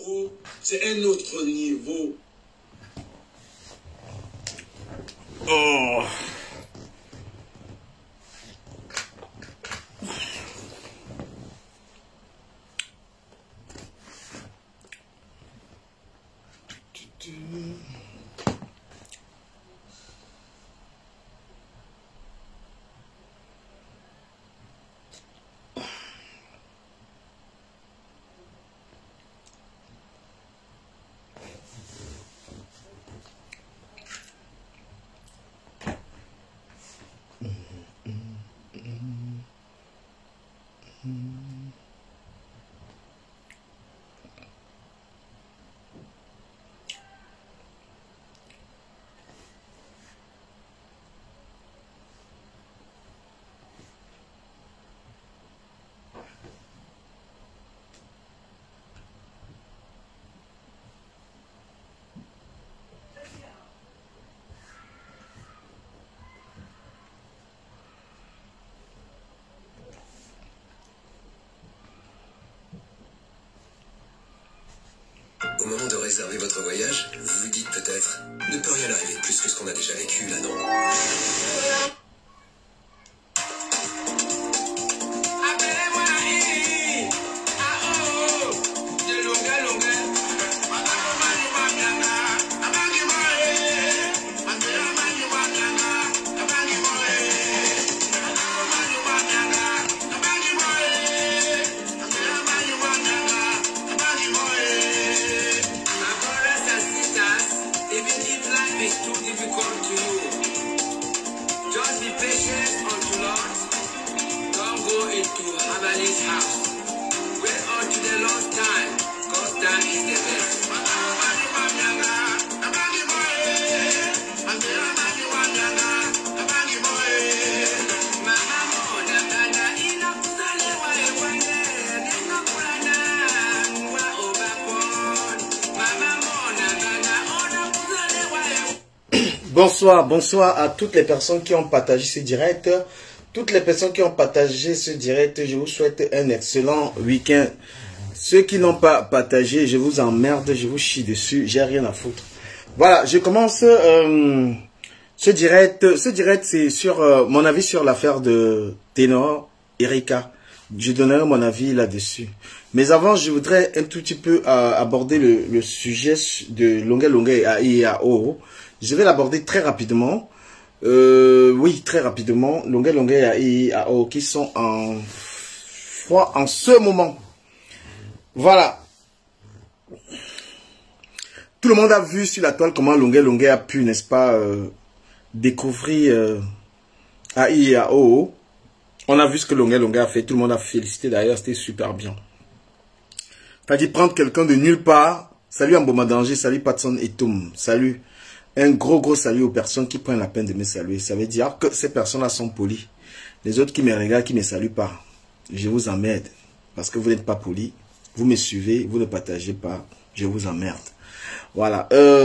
niveau, c'est un autre niveau. Oh. Au moment de réserver votre voyage, vous vous dites peut-être « Ne peut rien arriver de plus que ce qu'on a déjà vécu, là, non ?» Bonsoir à toutes les personnes qui ont partagé ce direct. Toutes les personnes qui ont partagé ce direct, je vous souhaite un excellent week-end. Ceux qui n'ont pas partagé, je vous emmerde, je vous chie dessus, j'ai rien à foutre. Voilà, je commence ce direct. Ce direct, c'est sur mon avis sur l'affaire de Ténor, Erika. Je donnerai mon avis là-dessus. Mais avant, je voudrais un tout petit peu aborder le sujet de Longuet Longuet et AIAO. Je vais l'aborder très rapidement. Oui, très rapidement. Longuet Longuet et AIAO qui sont en froid en ce moment. Voilà. Tout le monde a vu sur la toile comment Longuet Longuet a pu, n'est-ce pas, découvrir AIAO. On a vu ce que Longuet Longuet a fait. Tout le monde a félicité d'ailleurs. C'était super bien. C'est-à-dire prendre quelqu'un de nulle part. Salut Amboma Danger. Salut Patson et Tom. Salut. Un gros salut aux personnes qui prennent la peine de me saluer. Ça veut dire que ces personnes-là sont polies. Les autres qui me regardent, qui ne me saluent pas, je vous emmerde. Parce que vous n'êtes pas polis. Vous me suivez, vous ne partagez pas. Je vous emmerde. Voilà.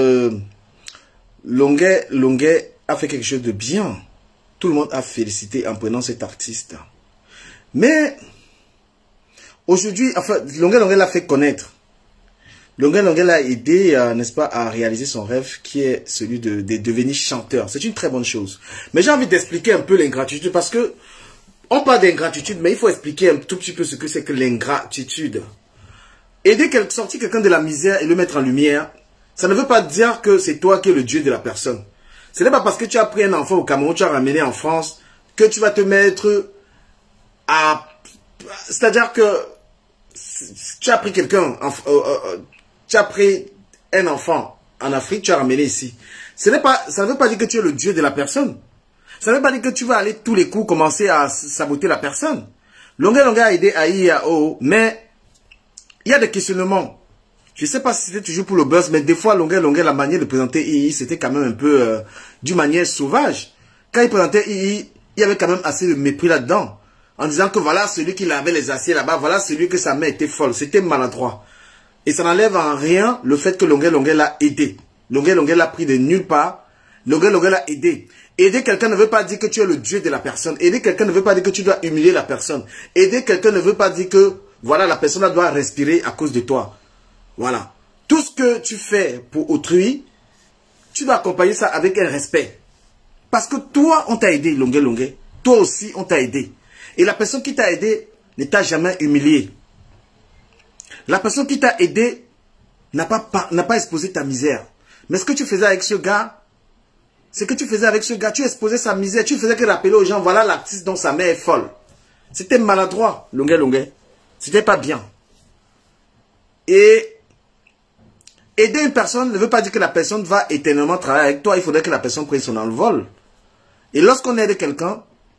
Longuet a fait quelque chose de bien. Tout le monde a félicité en prenant cet artiste. Mais, aujourd'hui, enfin, Longuet l'a fait connaître. Longuet l'a aidé, n'est-ce pas, à réaliser son rêve qui est celui de devenir chanteur. C'est une très bonne chose. Mais j'ai envie d'expliquer un peu l'ingratitude parce que on parle d'ingratitude, mais il faut expliquer un tout petit peu ce que c'est que l'ingratitude. Aider sortir quelqu'un de la misère et le mettre en lumière, ça ne veut pas dire que c'est toi qui es le Dieu de la personne. Ce n'est pas parce que tu as pris un enfant au Cameroun, tu as ramené en France, que tu vas te mettre à... C'est-à-dire que tu as pris quelqu'un... Tu as pris un enfant en Afrique, tu as ramené ici. Ça ne veut pas dire que tu es le Dieu de la personne. Ça ne veut pas dire que tu vas aller tous les coups commencer à saboter la personne. Longuet a aidé AIAO, mais il y a des questionnements. Je ne sais pas si c'était toujours pour le buzz, mais des fois, Longuet, la manière de présenter II, c'était quand même un peu d'une manière sauvage. Quand il présentait II, il y avait quand même assez de mépris là-dedans. En disant que voilà celui qui lavait les assiettes là-bas, voilà celui que sa mère était folle. C'était maladroit. Et ça n'enlève en rien le fait que Longuet l'a aidé. Longuet l'a pris de nulle part. Longuet l'a aidé. Aider quelqu'un ne veut pas dire que tu es le Dieu de la personne. Aider quelqu'un ne veut pas dire que tu dois humilier la personne. Aider quelqu'un ne veut pas dire que, voilà, la personne doit respirer à cause de toi. Voilà. Tout ce que tu fais pour autrui, tu dois accompagner ça avec un respect. Parce que toi, on t'a aidé, Longué Longué. Toi aussi, on t'a aidé. Et la personne qui t'a aidé ne t'a jamais humilié. La personne qui t'a aidé n'a pas exposé ta misère. Mais ce que tu faisais avec ce gars, tu exposais sa misère. Tu faisais que rappeler aux gens, voilà l'artiste dont sa mère est folle. C'était maladroit, Longué Longué. C'était pas bien. Et aider une personne ne veut pas dire que la personne va éternellement travailler avec toi. Il faudrait que la personne prenne son envol. Et lorsqu'on aide quelqu'un,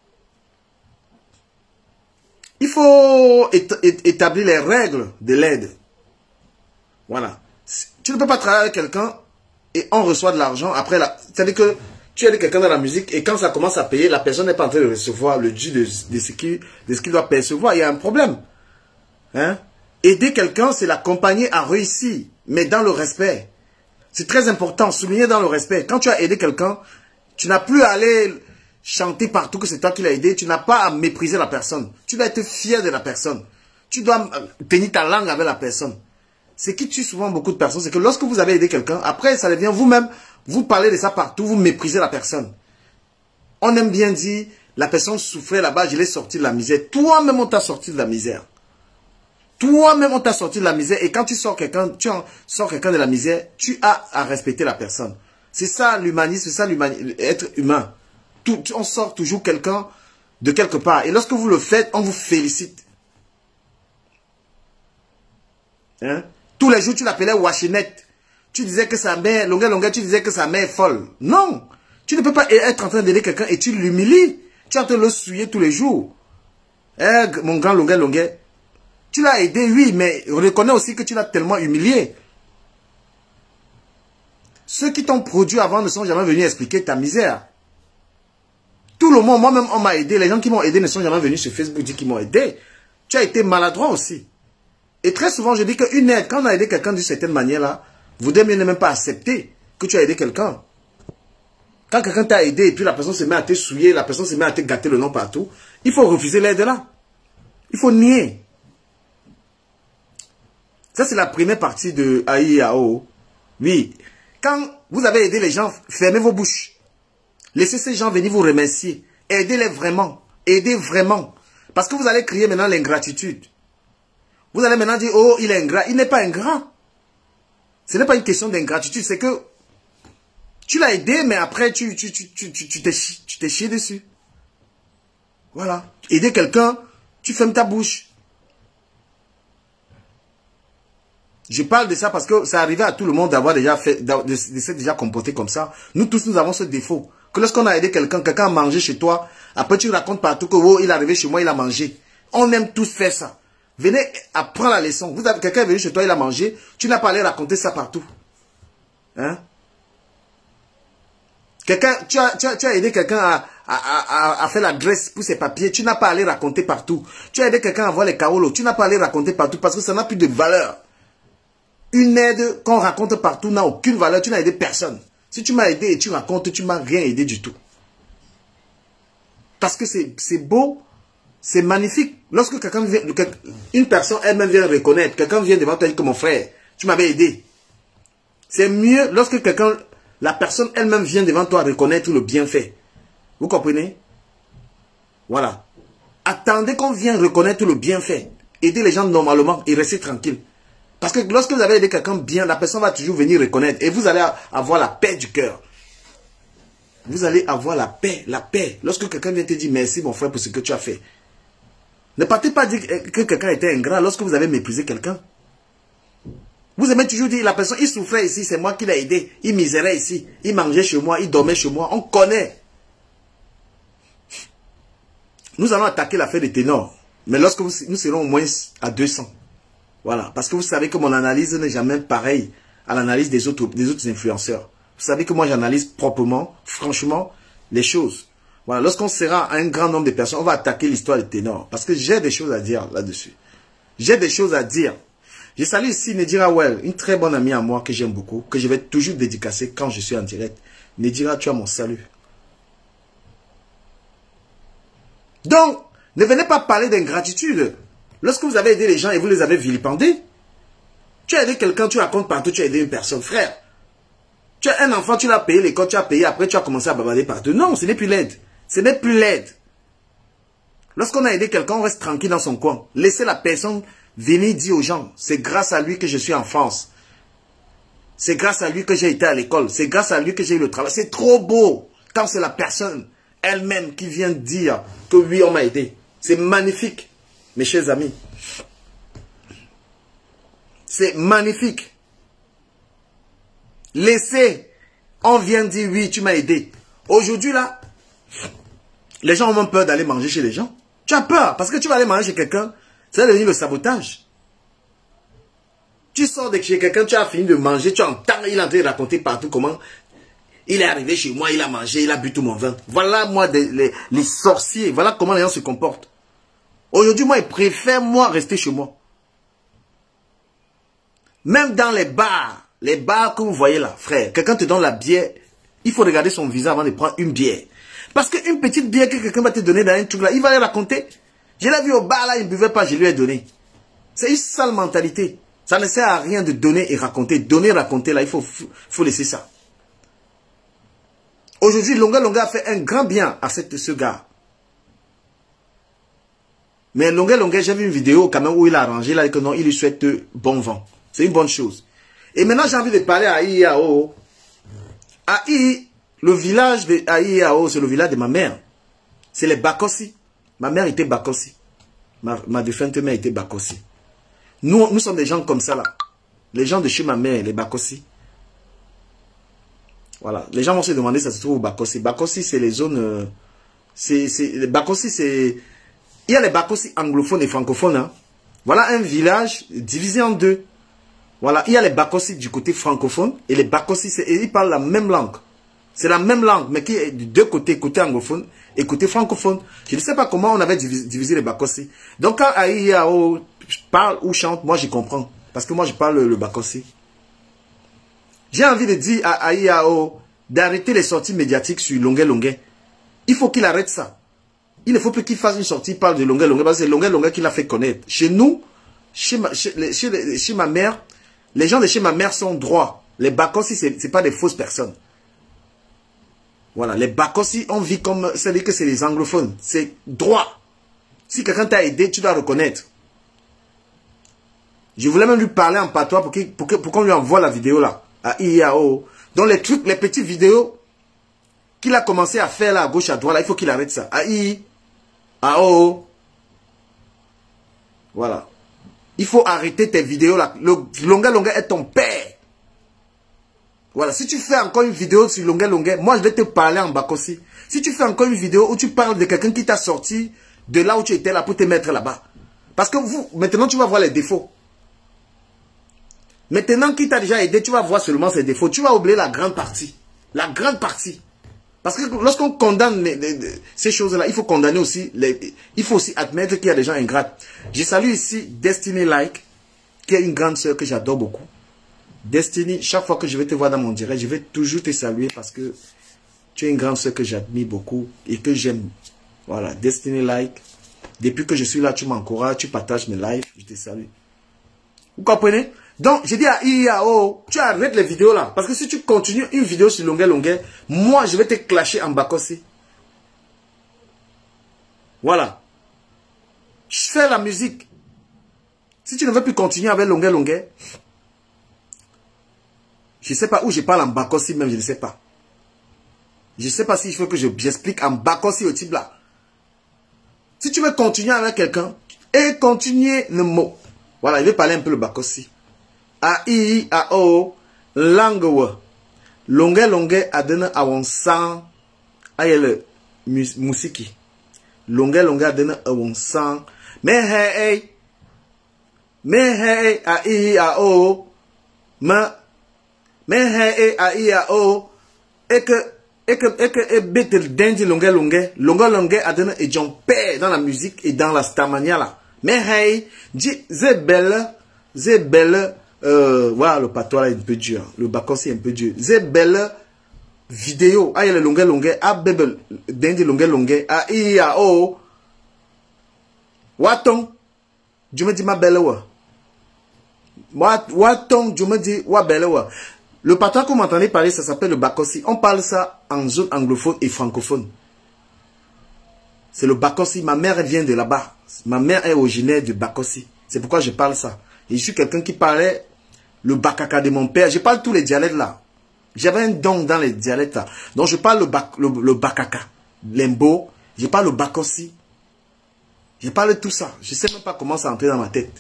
il faut établir les règles de l'aide. Voilà. Tu ne peux pas travailler avec quelqu'un et on reçoit de l'argent après. C'est-à-dire que tu aides quelqu'un dans la musique et quand ça commence à payer, la personne n'est pas en train de recevoir le dû de ce qu'il doit percevoir. Il y a un problème. Hein? Aider quelqu'un, c'est l'accompagner à réussir, mais dans le respect. C'est très important, souligner dans le respect. Quand tu as aidé quelqu'un, tu n'as plus à aller chanter partout que c'est toi qui l'as aidé. Tu n'as pas à mépriser la personne. Tu dois être fier de la personne. Tu dois tenir ta langue avec la personne. Ce qui tue souvent beaucoup de personnes, c'est que lorsque vous avez aidé quelqu'un, après ça devient vous-même, vous parlez de ça partout, vous méprisez la personne. On aime bien dire, la personne souffrait là-bas, je l'ai sorti de la misère. Toi-même, on t'a sorti de la misère. Toi-même, on t'a sorti de la misère. Et quand tu sors quelqu'un de la misère, tu as à respecter la personne. C'est ça l'humanisme, c'est ça être humain. On sort toujours quelqu'un de quelque part. Et lorsque vous le faites, on vous félicite. Hein? Tous les jours, tu l'appelais Wachinette. Tu disais que sa mère, Longué Longué, tu disais que sa mère est folle. Non. Tu ne peux pas être en train d'aider quelqu'un et tu l'humilies. Tu es en train de le souiller tous les jours. Eh, mon grand Longué Longué. Tu l'as aidé, oui, mais reconnais aussi que tu l'as tellement humilié. Ceux qui t'ont produit avant ne sont jamais venus expliquer ta misère. Tout le monde, moi-même, on m'a aidé. Les gens qui m'ont aidé ne sont jamais venus sur Facebook dire qu'ils m'ont aidé. Tu as été maladroit aussi. Et très souvent, je dis qu'une aide, quand on a aidé quelqu'un d'une certaine manière-là, vous devez même pas accepter que tu as aidé quelqu'un. Quand quelqu'un t'a aidé et puis la personne se met à te souiller, la personne se met à te gâter le nom partout, il faut refuser l'aide là. Il faut nier. Ça, c'est la première partie de AIAO. Oui. Quand vous avez aidé les gens, fermez vos bouches. Laissez ces gens venir vous remercier. Aidez-les vraiment. Aidez vraiment. Parce que vous allez crier maintenant l'ingratitude. Vous allez maintenant dire, oh, il est ingrat. Il n'est pas ingrat. Ce n'est pas une question d'ingratitude. C'est que tu l'as aidé, mais après, tu t'es chié dessus. Voilà. Aider quelqu'un, tu fermes ta bouche. Je parle de ça parce que ça arrivait à tout le monde d'avoir déjà fait, de s'être déjà comporté comme ça. Nous tous, nous avons ce défaut. Que lorsqu'on a aidé quelqu'un, quelqu'un a mangé chez toi, après tu racontes partout que, oh, il est arrivé chez moi, il a mangé. On aime tous faire ça. Venez apprendre la leçon. Quelqu'un est venu chez toi, il a mangé. Tu n'as pas allé raconter ça partout. Hein? Tu as aidé quelqu'un à faire la graisse pour ses papiers. Tu n'as pas allé raconter partout. Tu as aidé quelqu'un à avoir les kaolos. Tu n'as pas allé raconter partout parce que ça n'a plus de valeur. Une aide qu'on raconte partout n'a aucune valeur. Tu n'as aidé personne. Si tu m'as aidé et tu racontes, tu ne m'as rien aidé du tout. Parce que c'est beau. C'est magnifique. Lorsque quelqu'un vient, une personne elle-même vient reconnaître, quelqu'un vient devant toi et dit que mon frère, tu m'avais aidé. C'est mieux lorsque la personne elle-même vient devant toi reconnaître le bienfait. Vous comprenez? Voilà. Attendez qu'on vienne reconnaître le bienfait. Aidez les gens normalement et restez tranquille. Parce que lorsque vous avez aidé quelqu'un bien, la personne va toujours venir reconnaître et vous allez avoir la paix du cœur. Vous allez avoir la paix, la paix. Lorsque quelqu'un vient te dire merci mon frère pour ce que tu as fait. Ne partez pas dire que quelqu'un était ingrat lorsque vous avez méprisé quelqu'un. Vous aimez toujours dire, la personne, il souffrait ici, c'est moi qui l'ai aidé. Il misérait ici, il mangeait chez moi, il dormait chez moi. On connaît. Nous allons attaquer l'affaire des ténors. Mais lorsque nous serons au moins à 200. Voilà. Parce que vous savez que mon analyse n'est jamais pareille à l'analyse des autres influenceurs. Vous savez que moi j'analyse proprement, franchement, les choses. Voilà, lorsqu'on sera un grand nombre de personnes, on va attaquer l'histoire des ténors. Parce que j'ai des choses à dire là-dessus. J'ai des choses à dire. Je salue ici Nedira Well, une très bonne amie à moi que j'aime beaucoup, que je vais toujours dédicacer quand je suis en direct. Nedira, tu as mon salut. Donc, ne venez pas parler d'ingratitude. Lorsque vous avez aidé les gens et vous les avez vilipendés, Tu as aidé quelqu'un, tu racontes partout, tu as aidé une personne. Frère, tu as un enfant, tu l'as payé l'école, tu as payé, après tu as commencé à bavarder partout. Non, ce n'est plus l'aide. Ce n'est plus l'aide. Lorsqu'on a aidé quelqu'un, on reste tranquille dans son coin. Laissez la personne venir dire aux gens, c'est grâce à lui que je suis en France. C'est grâce à lui que j'ai été à l'école. C'est grâce à lui que j'ai eu le travail. C'est trop beau quand c'est la personne elle-même qui vient dire que oui, on m'a aidé. C'est magnifique, mes chers amis. C'est magnifique. Laissez, on vient dire oui, tu m'as aidé. Aujourd'hui, là, les gens ont même peur d'aller manger chez les gens. Tu as peur parce que tu vas aller manger chez quelqu'un, ça va devenir le sabotage. Tu sors de chez quelqu'un, tu as fini de manger, tu entends, il est en train de raconter partout comment il est arrivé chez moi, il a mangé, il a bu tout mon vin. Voilà, moi, les sorciers, voilà comment les gens se comportent. Aujourd'hui, moi, ils préfèrent, moi, rester chez moi. Même dans les bars que vous voyez là, frère, quelqu'un te donne la bière, il faut regarder son visage avant de prendre une bière. Parce qu'une petite bière que quelqu'un va te donner dans un truc là, il va aller raconter. Je l'ai vu au bar là, il ne buvait pas, je lui ai donné. C'est une sale mentalité. Ça ne sert à rien de donner et raconter. Donner et raconter là, il faut laisser ça. Aujourd'hui, Longa Longa a fait un grand bien à ce gars. Mais Longa Longa, j'ai vu une vidéo quand même où il a arrangé là, que non, il lui souhaite bon vent. C'est une bonne chose. Et maintenant, j'ai envie de parler à Iao. Le village de Iao, c'est le village de ma mère. C'est les Bakossi. Ma mère était Bakossi. Ma défunte mère était Bakossi. Nous sommes des gens comme ça là. Les gens de chez ma mère, les Bakossi. Voilà. Les gens vont se demander ça se trouve au Bakossi. Bakossi, c'est les zones... les Bakossi, c'est... Il y a les Bakossi anglophones et francophones. Hein. Voilà un village divisé en deux. Voilà. Il y a les Bakossi du côté francophone et les Bakossi, ils parlent la même langue. C'est la même langue, mais qui est de deux côtés, côté anglophone et côté francophone. Je ne sais pas comment on avait divisé les Bakossi. Donc quand Aïyao parle ou chante, moi je comprends. Parce que moi je parle le Bakossi. J'ai envie de dire à Aïyao d'arrêter les sorties médiatiques sur Longa Longa. Il faut qu'il arrête ça. Il ne faut plus qu'il fasse une sortie, il parle de Longa Longa, parce que c'est Longa Longa qui l'a fait connaître. Chez nous, chez ma mère, les gens de chez ma mère sont droits. Les Bakossi, ce n'est pas des fausses personnes. Voilà, les Bakossi, on vit comme, c'est-à-dire que c'est les anglophones. C'est droit. Si quelqu'un t'a aidé, tu dois reconnaître. Je voulais même lui parler en patois pour qu'on lui envoie la vidéo là, à IAO. Donc les trucs, les petites vidéos qu'il a commencé à faire là, à gauche, à droite, là, il faut qu'il arrête ça. À IAO. Voilà. Il faut arrêter tes vidéos là. Le Longa Longa est ton père. Voilà, si tu fais encore une vidéo sur Longa Longa, moi je vais te parler en Bakossi. Si tu fais encore une vidéo où tu parles de quelqu'un qui t'a sorti de là où tu étais là pour te mettre là-bas. Parce que maintenant tu vas voir les défauts. Maintenant qui t'a déjà aidé, tu vas voir seulement ses défauts. Tu vas oublier la grande partie. La grande partie. Parce que lorsqu'on condamne ces choses-là, il faut condamner aussi, il faut aussi admettre qu'il y a des gens ingrats. Je salue ici Destiny Like, qui est une grande sœur que j'adore beaucoup. Destiny, chaque fois que je vais te voir dans mon direct, je vais toujours te saluer parce que tu es une grande sœur que j'admire beaucoup et que j'aime. Voilà, Destiny Like. Depuis que je suis là, tu m'encourages, tu partages mes lives, je te salue. Vous comprenez? Donc, j'ai dit à IAO, tu arrêtes les vidéos là. Parce que si tu continues une vidéo sur Longa Longa, moi, je vais te clasher en Bakossi. Voilà. Je fais la musique. Si tu ne veux plus continuer avec Longa Longa, je ne sais pas où je parle en Bakossi même, je ne sais pas. Je ne sais pas s'il faut que j'explique en Bakossi au type là. Si tu veux continuer avec quelqu'un, et continuer le mot. Voilà, il veut parler un peu le Bakossi. A-I-A-O, langue. Longa Longa adena awonsan. Ayele musiki. Longa Longa adena awonsan. Mais hey, A-I-A-O. Mais hey, A-I-A-O. Et bête dendi Longa Longa. Longa Longa adena et John père dans la musique et dans la stamania là. Mais hey, c'est belle. Voilà, le patois est un peu dur. Le Bakossi est un peu dur. C'est belle vidéo. Ah, il y a le Longa Longa. Ah, bébé, dendi Longa Longa. Ah, I-A-O. Waton. Je me dis ma belle, ouais. Le patois que vous m'entendez parler, ça s'appelle le Bakossi. On parle ça en zone anglophone et francophone. C'est le Bakossi. Ma mère vient de là-bas. Ma mère est originaire du Bakossi. C'est pourquoi je parle ça. Et je suis quelqu'un qui parlait le Bakaka de mon père. Je parle tous les dialectes là. J'avais un don dans les dialectes là. Donc je parle le Bakaka, l'Embo. Je parle le Bakossi. Je parle tout ça. Je ne sais même pas comment ça entrait dans ma tête.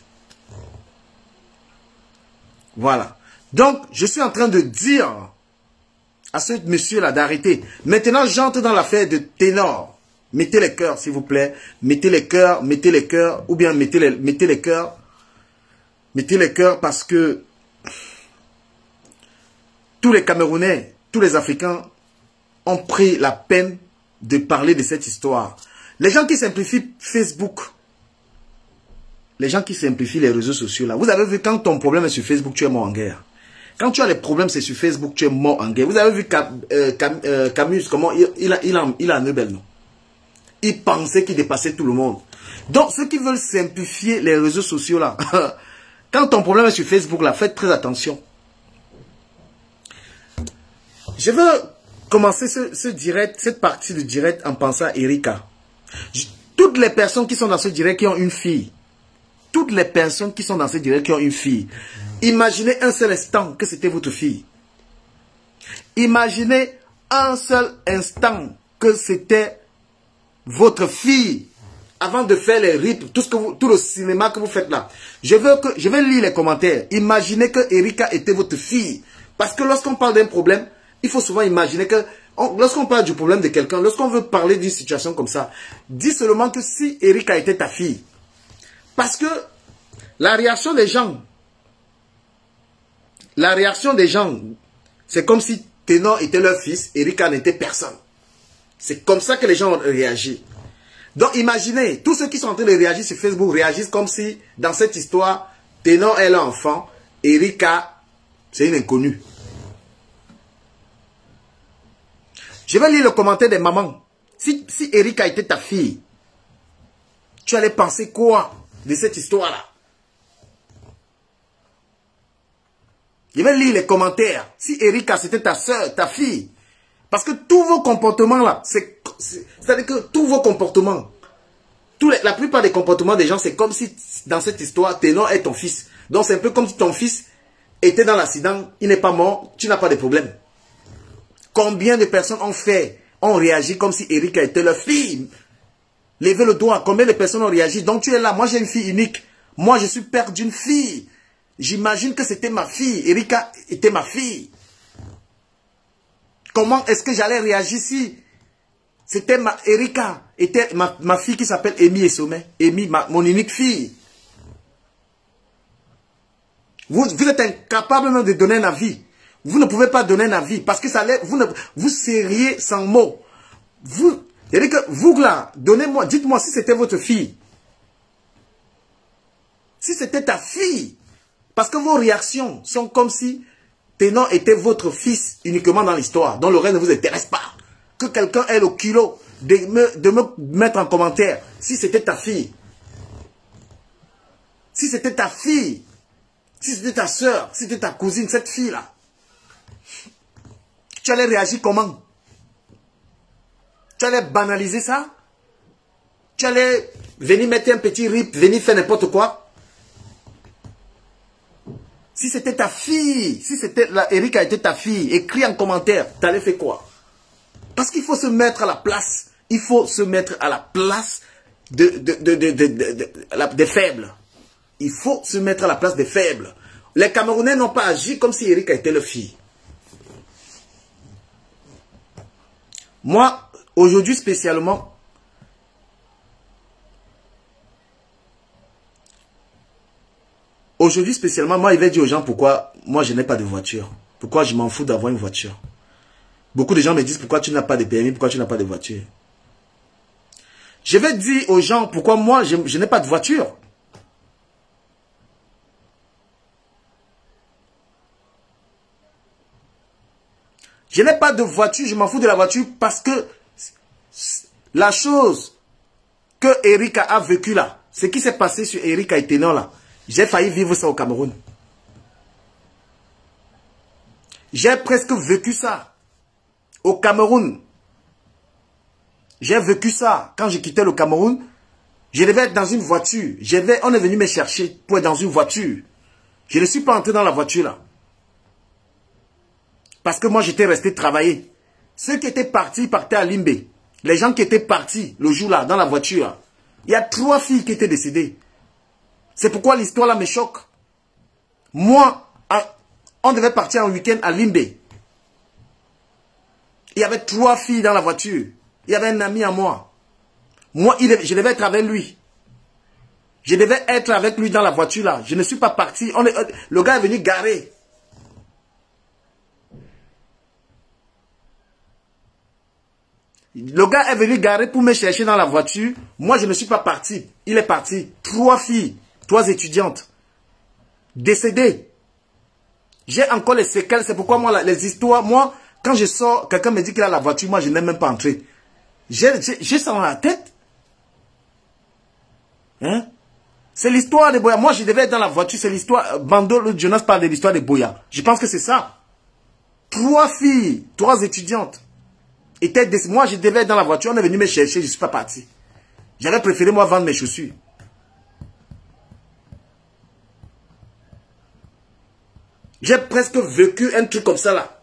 Voilà. Donc, je suis en train de dire à ce monsieur-là d'arrêter. Maintenant, j'entre dans l'affaire de ténor. Mettez les cœurs, s'il vous plaît. Mettez les cœurs, ou bien mettez les cœurs. Mettez les cœurs parce que tous les Camerounais, tous les Africains ont pris la peine de parler de cette histoire. Les gens qui simplifient Facebook, les gens qui simplifient les réseaux sociaux là, vous avez vu quand ton problème est sur Facebook, tu es mort en guerre. Quand tu as les problèmes, c'est sur Facebook, tu es mort en guerre. Vous avez vu Camus, comment il a un bel nom. Il pensait qu'il dépassait tout le monde. Donc, ceux qui veulent simplifier les réseaux sociaux là, quand ton problème est sur Facebook là, faites très attention. Je veux commencer ce direct, cette partie du direct en pensant à Erika. Toutes les personnes qui sont dans ce direct qui ont une fille, toutes les personnes qui sont dans ce direct qui ont une fille, imaginez un seul instant que c'était votre fille. Imaginez un seul instant que c'était votre fille. Avant de faire les rips, tout le cinéma que vous faites là. Je vais lire les commentaires. Imaginez que Erika était votre fille. Parce que lorsqu'on parle d'un problème, il faut souvent imaginer que lorsqu'on parle du problème de quelqu'un, lorsqu'on veut parler d'une situation comme ça, dis seulement que si Erika était ta fille. Parce que la réaction des gens, c'est comme si Ténor était leur fils, Erika n'était personne. C'est comme ça que les gens ont réagi. Donc imaginez, tous ceux qui sont en train de réagir sur Facebook réagissent comme si, dans cette histoire, Ténor est l'enfant, Erika, c'est une inconnue. Je vais lire le commentaire des mamans. Si Erika était ta fille, tu allais penser quoi de cette histoire-là? Je vais lire les commentaires. Si Erika c'était ta soeur, ta fille. Parce que tous vos comportements là, c'est-à-dire que tous vos comportements, la plupart des comportements des gens, c'est comme si dans cette histoire, Ténor est ton fils. Donc c'est un peu comme si ton fils était dans l'accident, il n'est pas mort, tu n'as pas de problème. Combien de personnes ont réagi comme si Erika était leur fille? Levez le doigt, combien de personnes ont réagi? Donc tu es là, moi j'ai une fille unique. Moi je suis père d'une fille. J'imagine que c'était ma fille. Erika était ma fille. Comment est-ce que j'allais réagir si c'était Erika était ma fille qui s'appelle Amy et Sommet. Amy, mon unique fille. Vous êtes incapable même de donner un avis. Vous ne pouvez pas donner un avis parce que ça allait, vous seriez sans mots. C'est-à-dire que vous là, donnez-moi, dites-moi si c'était votre fille. Si c'était ta fille. Parce que vos réactions sont comme si Ténor était votre fils uniquement dans l'histoire, dont le reste ne vous intéresse pas. Que quelqu'un ait le kilo de me mettre en commentaire si c'était ta fille. Si c'était ta fille. Si c'était ta soeur, si c'était ta cousine, cette fille-là. Tu allais réagir comment? Tu allais banaliser ça? Tu allais venir mettre un petit rip, venir faire n'importe quoi? Si c'était ta fille, si c'était Erika était ta fille, écris en commentaire, tu allais faire quoi? Parce qu'il faut se mettre à la place. Il faut se mettre à la place des faibles. Il faut se mettre à la place des faibles. Les Camerounais n'ont pas agi comme si Erika était leur fille. Moi, aujourd'hui spécialement, moi, il va dire aux gens pourquoi moi, je n'ai pas de voiture. Pourquoi je m'en fous d'avoir une voiture. Beaucoup de gens me disent pourquoi tu n'as pas de permis, pourquoi tu n'as pas de voiture. Je vais dire aux gens pourquoi moi, je n'ai pas de voiture. Je n'ai pas de voiture, je m'en fous de la voiture parce que la chose que Erika a vécue là, ce qui s'est passé sur Erika et Ténor là, j'ai failli vivre ça au Cameroun. J'ai presque vécu ça au Cameroun. J'ai vécu ça quand j'ai quitté le Cameroun. Je devais être dans une voiture. On est venu me chercher pour être dans une voiture. Je ne suis pas entré dans la voiture là. Parce que moi j'étais resté travailler. Ceux qui étaient partis partaient à Limbe. Les gens qui étaient partis le jour là dans la voiture là, il y a 3 filles qui étaient décédées. C'est pourquoi l'histoire là me choque. Moi, on devait partir en week-end à Limbe. Il y avait 3 filles dans la voiture. Il y avait un ami à moi. Moi, je devais être avec lui. Je devais être avec lui dans la voiture là. Je ne suis pas parti. Le gars est venu garer. Le gars est venu garer pour me chercher dans la voiture. Moi, je ne suis pas parti. Il est parti. 3 filles, 3 étudiantes. Décédées. J'ai encore les séquelles. C'est pourquoi moi, les histoires, moi, quand je sors, quelqu'un me dit qu'il a la voiture, moi, je n'ai même pas entré. J'ai ça dans la tête. Hein? C'est l'histoire de Boya. Moi, je devais être dans la voiture. C'est l'histoire. Bando, le Jonas parle de l'histoire de Boya. Je pense que c'est ça. 3 filles, 3 étudiantes. Moi, je devais être dans la voiture. On est venu me chercher. Je ne suis pas parti. J'avais préféré, moi, vendre mes chaussures. J'ai presque vécu un truc comme ça, là.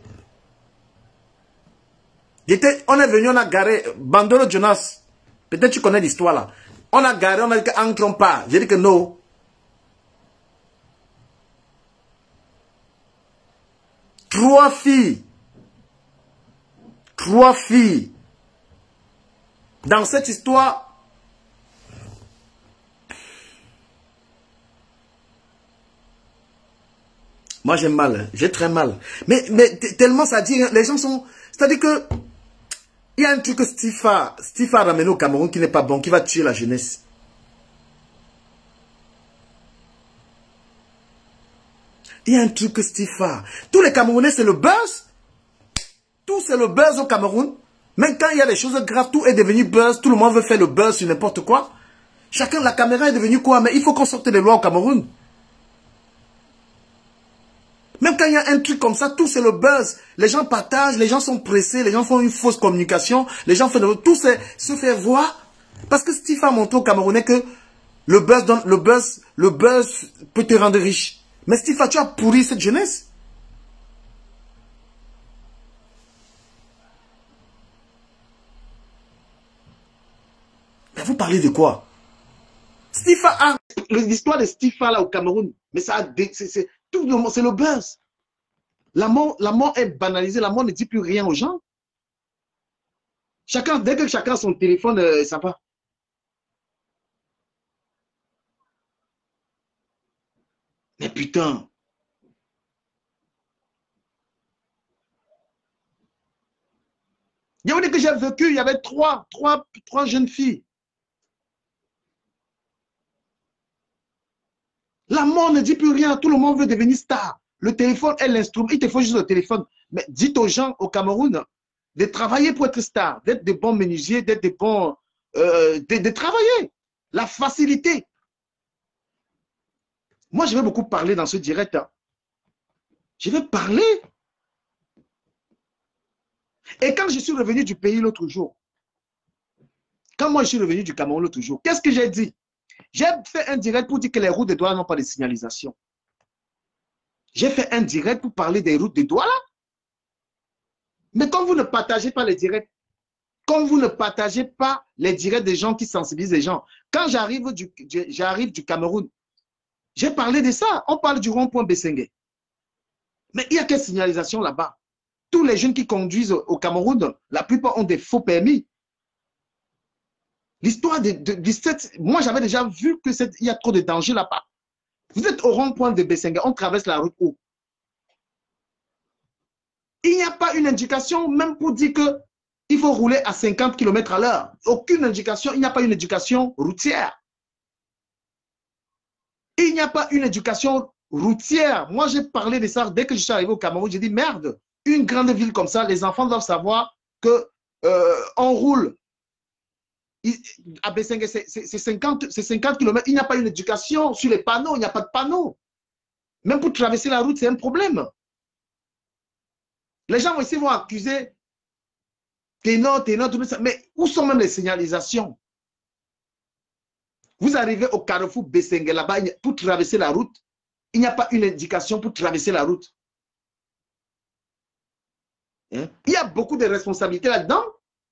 On est venu, on a garé. Bandolo Jonas. Peut-être tu connais l'histoire, là. On a garé, on a dit qu'entrons pas. J'ai dit que non. Trois filles. Dans cette histoire, moi j'ai mal, hein. J'ai très mal. Mais tellement ça dit, les gens sont... C'est-à-dire que il y a un truc que Steve a ramené au Cameroun qui n'est pas bon, qui va tuer la jeunesse. Il y a un truc que Steve a. Tous les Camerounais, c'est le buzz. Tout, c'est le buzz au Cameroun. Même quand il y a des choses graves, tout est devenu buzz. Tout le monde veut faire le buzz sur n'importe quoi. Chacun, la caméra est devenue quoi? Mais il faut qu'on sorte des lois au Cameroun. Même quand il y a un truc comme ça, tout c'est le buzz. Les gens partagent, les gens sont pressés, les gens font une fausse communication, les gens font tout se fait voir. Parce que Steve a montré aux Camerounais que le buzz peut te rendre riche. Mais Steve, tu as pourri cette jeunesse. Mais vous parlez de quoi? Steve a l'histoire de Steve là au Cameroun, mais ça c'est tout le monde, c'est le buzz. La mort est banalisée, la mort ne dit plus rien aux gens. Dès que chacun a son téléphone, ça va. Mais putain. Il y avait que j'ai vécu, il y avait trois jeunes filles. La mort ne dit plus rien, tout le monde veut devenir star. Le téléphone est l'instrument, il te faut juste le téléphone. Mais dites aux gens au Cameroun de travailler pour être star, d'être de bons menuisiers, d'être de bons... de travailler. La facilité. Moi, je vais beaucoup parler dans ce direct. Hein. Je vais parler. Et quand je suis revenu du pays l'autre jour, quand moi je suis revenu du Cameroun l'autre jour, qu'est-ce que j'ai dit? J'ai fait un direct pour dire que les routes de Douala n'ont pas de signalisation. J'ai fait un direct pour parler des routes de Douala. Mais quand vous ne partagez pas les directs, quand vous ne partagez pas les directs des gens qui sensibilisent les gens, quand j'arrive du Cameroun, j'ai parlé de ça. On parle du rond-point Bessengue. Mais il y a quelle signalisation là-bas? Tous les jeunes qui conduisent au Cameroun, la plupart ont des faux permis. L'histoire de 17, moi j'avais déjà vu que il y a trop de danger là-bas. Vous êtes au rond-point de Bessengue, on traverse la route où? Il n'y a pas une indication même pour dire qu'il faut rouler à 50 km à l'heure. Aucune indication, il n'y a pas une éducation routière. Il n'y a pas une éducation routière. Moi j'ai parlé de ça dès que je suis arrivé au Cameroun, j'ai dit merde, une grande ville comme ça, les enfants doivent savoir que on roule. À Bessengue, c'est 50 km. Il n'y a pas une éducation sur les panneaux. Il n'y a pas de panneaux. Même pour traverser la route, c'est un problème. Les gens aussi vont accuser Ténor, tout ça. Mais où sont même les signalisations? Vous arrivez au carrefour Bessengue, là-bas, pour traverser la route, il n'y a pas une indication pour traverser la route. Hein? Il y a beaucoup de responsabilités là-dedans.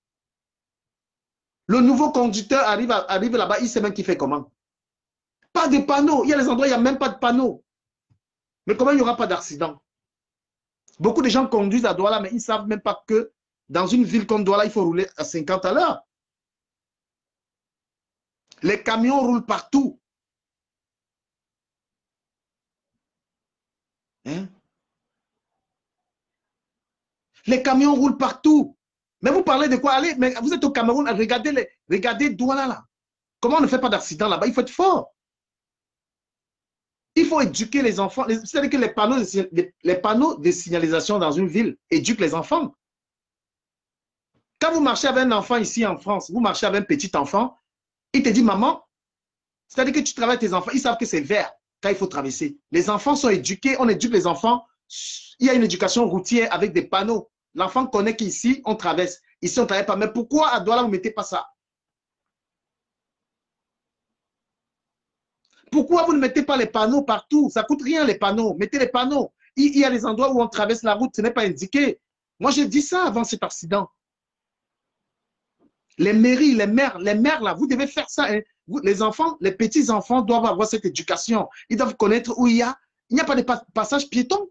Le nouveau conducteur arrive là-bas, il sait même qu'il fait comment. Pas de panneaux. Il y a les endroits où il n'y a même pas de panneaux. Mais comment il n'y aura pas d'accident? Beaucoup de gens conduisent à Douala, mais ils ne savent même pas que dans une ville comme Douala, il faut rouler à 50 à l'heure. Les camions roulent partout. Hein? Les camions roulent partout. Mais vous parlez de quoi? Allez, mais vous êtes au Cameroun, regardez Douala là. Comment on ne fait pas d'accident là-bas? Il faut être fort. Il faut éduquer les enfants. C'est-à-dire que les panneaux de signalisation dans une ville éduquent les enfants. Quand vous marchez avec un enfant ici en France, vous marchez avec un petit enfant, il te dit, maman, c'est-à-dire que tu travailles avec tes enfants, ils savent que c'est vert quand il faut traverser. Les enfants sont éduqués, on éduque les enfants. Il y a une éducation routière avec des panneaux. L'enfant connaît qu'ici, on traverse. Ici, on ne travaille pas. Mais pourquoi à Douala, vous ne mettez pas ça? Pourquoi vous ne mettez pas les panneaux partout? Ça ne coûte rien, les panneaux. Mettez les panneaux. Il y a des endroits où on traverse la route, ce n'est pas indiqué. Moi, j'ai dit ça avant cet accident. Les mairies, les maires là, vous devez faire ça. Hein. Les enfants, les petits-enfants doivent avoir cette éducation. Ils doivent connaître où il n'y a pas de passage piéton.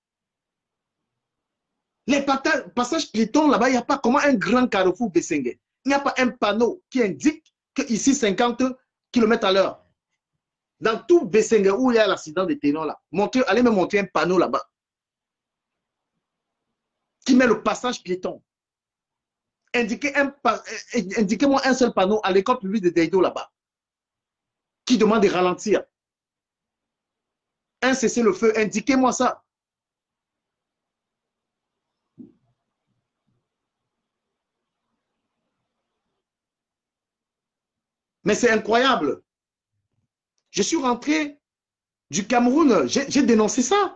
Les passages piétons là-bas, il n'y a pas comment un grand carrefour Bessengue. Il n'y a pas un panneau qui indique que ici 50 km à l'heure. Dans tout Bessengue où il y a l'accident de Ténor là, allez me montrer un panneau là-bas qui met le passage piéton. Indiquez-moi un seul panneau à l'école publique de Deido là-bas qui demande de ralentir. Un cessez-le-feu, indiquez-moi ça. Mais c'est incroyable. Je suis rentré du Cameroun, j'ai dénoncé ça.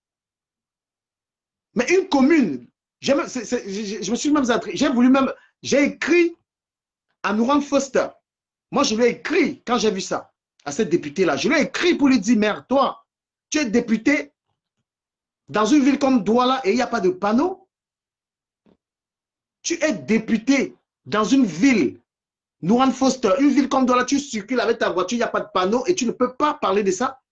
Mais une commune, je me suis même j'ai écrit à Nouran Foster. Moi, je lui ai écrit, quand j'ai vu ça, à cette députée-là, je lui ai écrit pour lui dire, merde, toi, tu es député dans une ville comme Douala et il n'y a pas de panneau. Tu es député dans une ville, Nouran Foster, une ville comme Douala, tu circules avec ta voiture, il n'y a pas de panneau et tu ne peux pas parler de ça.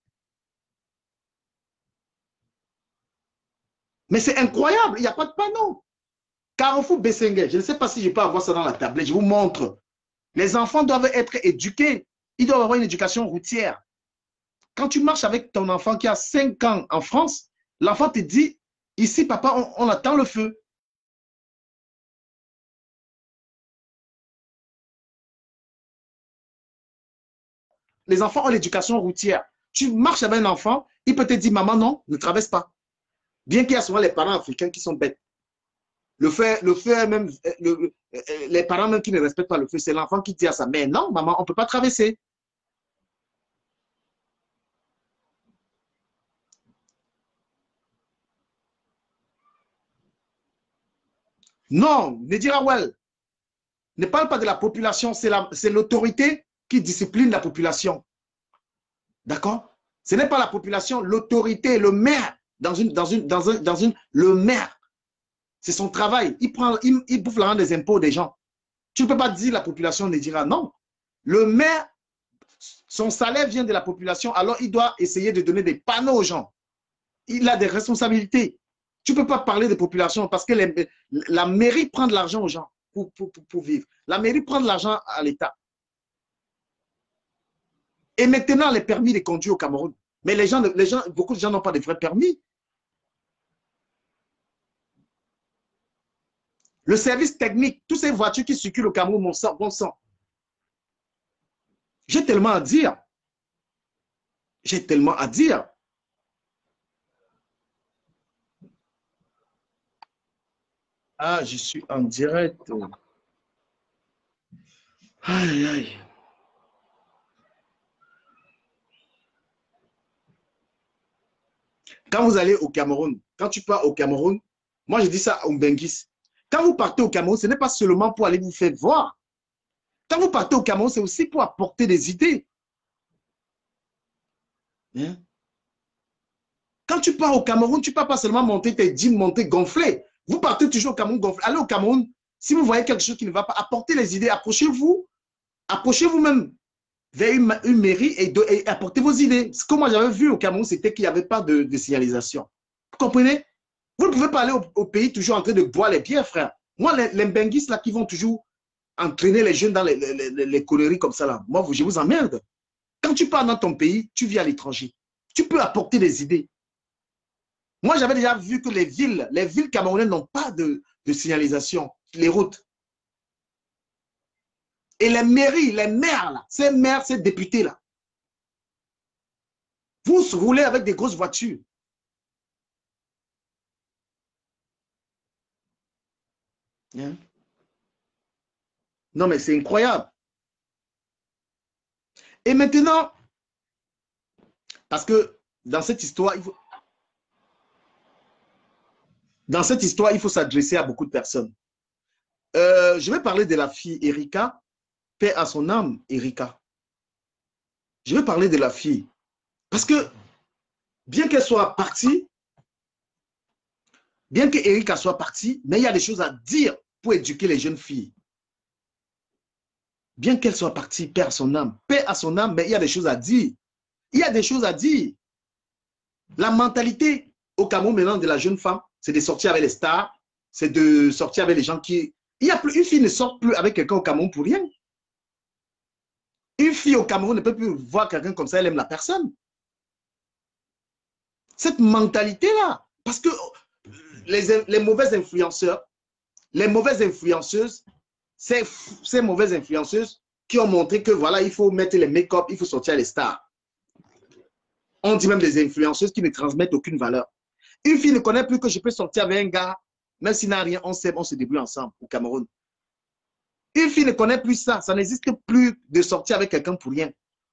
Mais c'est incroyable, il n'y a pas de panneau. Carrefour Bessengue, je ne sais pas si je peux avoir ça dans la tablette, je vous montre. Les enfants doivent être éduqués, ils doivent avoir une éducation routière. Quand tu marches avec ton enfant qui a 5 ans en France, l'enfant te dit, ici papa, on attend le feu. Les enfants ont l'éducation routière. Tu marches avec un enfant, il peut te dire, maman, non, ne traverse pas. Bien qu'il y a souvent les parents africains qui sont bêtes. Le feu même, les parents même qui ne respectent pas le feu, c'est l'enfant qui dit à sa mère, non, maman, on ne peut pas traverser. Non, Nedira Well, ne parle pas de la population, c'est l'autorité qui discipline la population. D'accord? Ce n'est pas la population, l'autorité, le maire, le maire, c'est son travail. Il bouffe l'argent des impôts des gens. Tu ne peux pas dire la population ne dira non. Le maire, son salaire vient de la population, alors il doit essayer de donner des panneaux aux gens. Il a des responsabilités. Tu ne peux pas parler de population parce que la mairie prend de l'argent aux gens pour vivre. La mairie prend de l'argent à l'État. Et maintenant, les permis de conduire au Cameroun. Mais beaucoup de gens n'ont pas de vrais permis. Le service technique, toutes ces voitures qui circulent au Cameroun, bon sang. J'ai tellement à dire. J'ai tellement à dire. Ah, je suis en direct. Aïe, aïe. Quand vous allez au Cameroun, quand tu pars au Cameroun, Moi, je dis ça à Mbengis. Quand vous partez au Cameroun, ce n'est pas seulement pour aller vous faire voir. Quand vous partez au Cameroun, c'est aussi pour apporter des idées. Hein? Quand tu pars au Cameroun, tu ne pars pas seulement monter tes jeans, monter gonflés. Vous partez toujours au Cameroun gonflé. Allez au Cameroun, si vous voyez quelque chose qui ne va pas, apportez les idées, approchez-vous même vers une mairie et apportez vos idées. Ce que moi j'avais vu au Cameroun, c'était qu'il n'y avait pas de signalisation. Vous comprenez? Vous ne pouvez pas aller au pays toujours en train de boire les bières, frère. Moi, les Mbenguis là qui vont toujours entraîner les jeunes dans les conneries comme ça là, moi, je vous emmerde. Quand tu pars dans ton pays, tu vis à l'étranger. Tu peux apporter des idées. Moi, j'avais déjà vu que les villes camerounaises n'ont pas de signalisation, les routes. Et les mairies, les maires, là, ces maires, ces députés, là, vous roulez avec des grosses voitures. Hein? Non, mais c'est incroyable. Et maintenant, parce que dans cette histoire, il faut s'adresser à beaucoup de personnes. Je vais parler de la fille Erika, paix à son âme, Erika. Je vais parler de la fille. Parce que, bien qu'elle soit partie, bien que Erika soit partie, mais il y a des choses à dire pour éduquer les jeunes filles. Bien qu'elle soit partie, paix à son âme, mais il y a des choses à dire. Il y a des choses à dire. La mentalité au Cameroun maintenant de la jeune femme, c'est de sortir avec les stars, c'est de sortir avec les gens qui... Une fille ne sort plus avec quelqu'un au Cameroun pour rien. Une fille au Cameroun ne peut plus voir quelqu'un comme ça, elle aime la personne. Cette mentalité-là, parce que les mauvais influenceurs, les mauvaises influenceuses, ces mauvaises influenceuses qui ont montré que voilà, il faut mettre les make-up, il faut sortir les stars. On dit même des influenceuses qui ne transmettent aucune valeur. Une fille ne connaît plus que je peux sortir avec un gars, même s'il n'a rien, on s'aime, on se débrouille ensemble au Cameroun. Une fille ne connaît plus ça. Ça n'existe plus de sortir avec quelqu'un pour rien.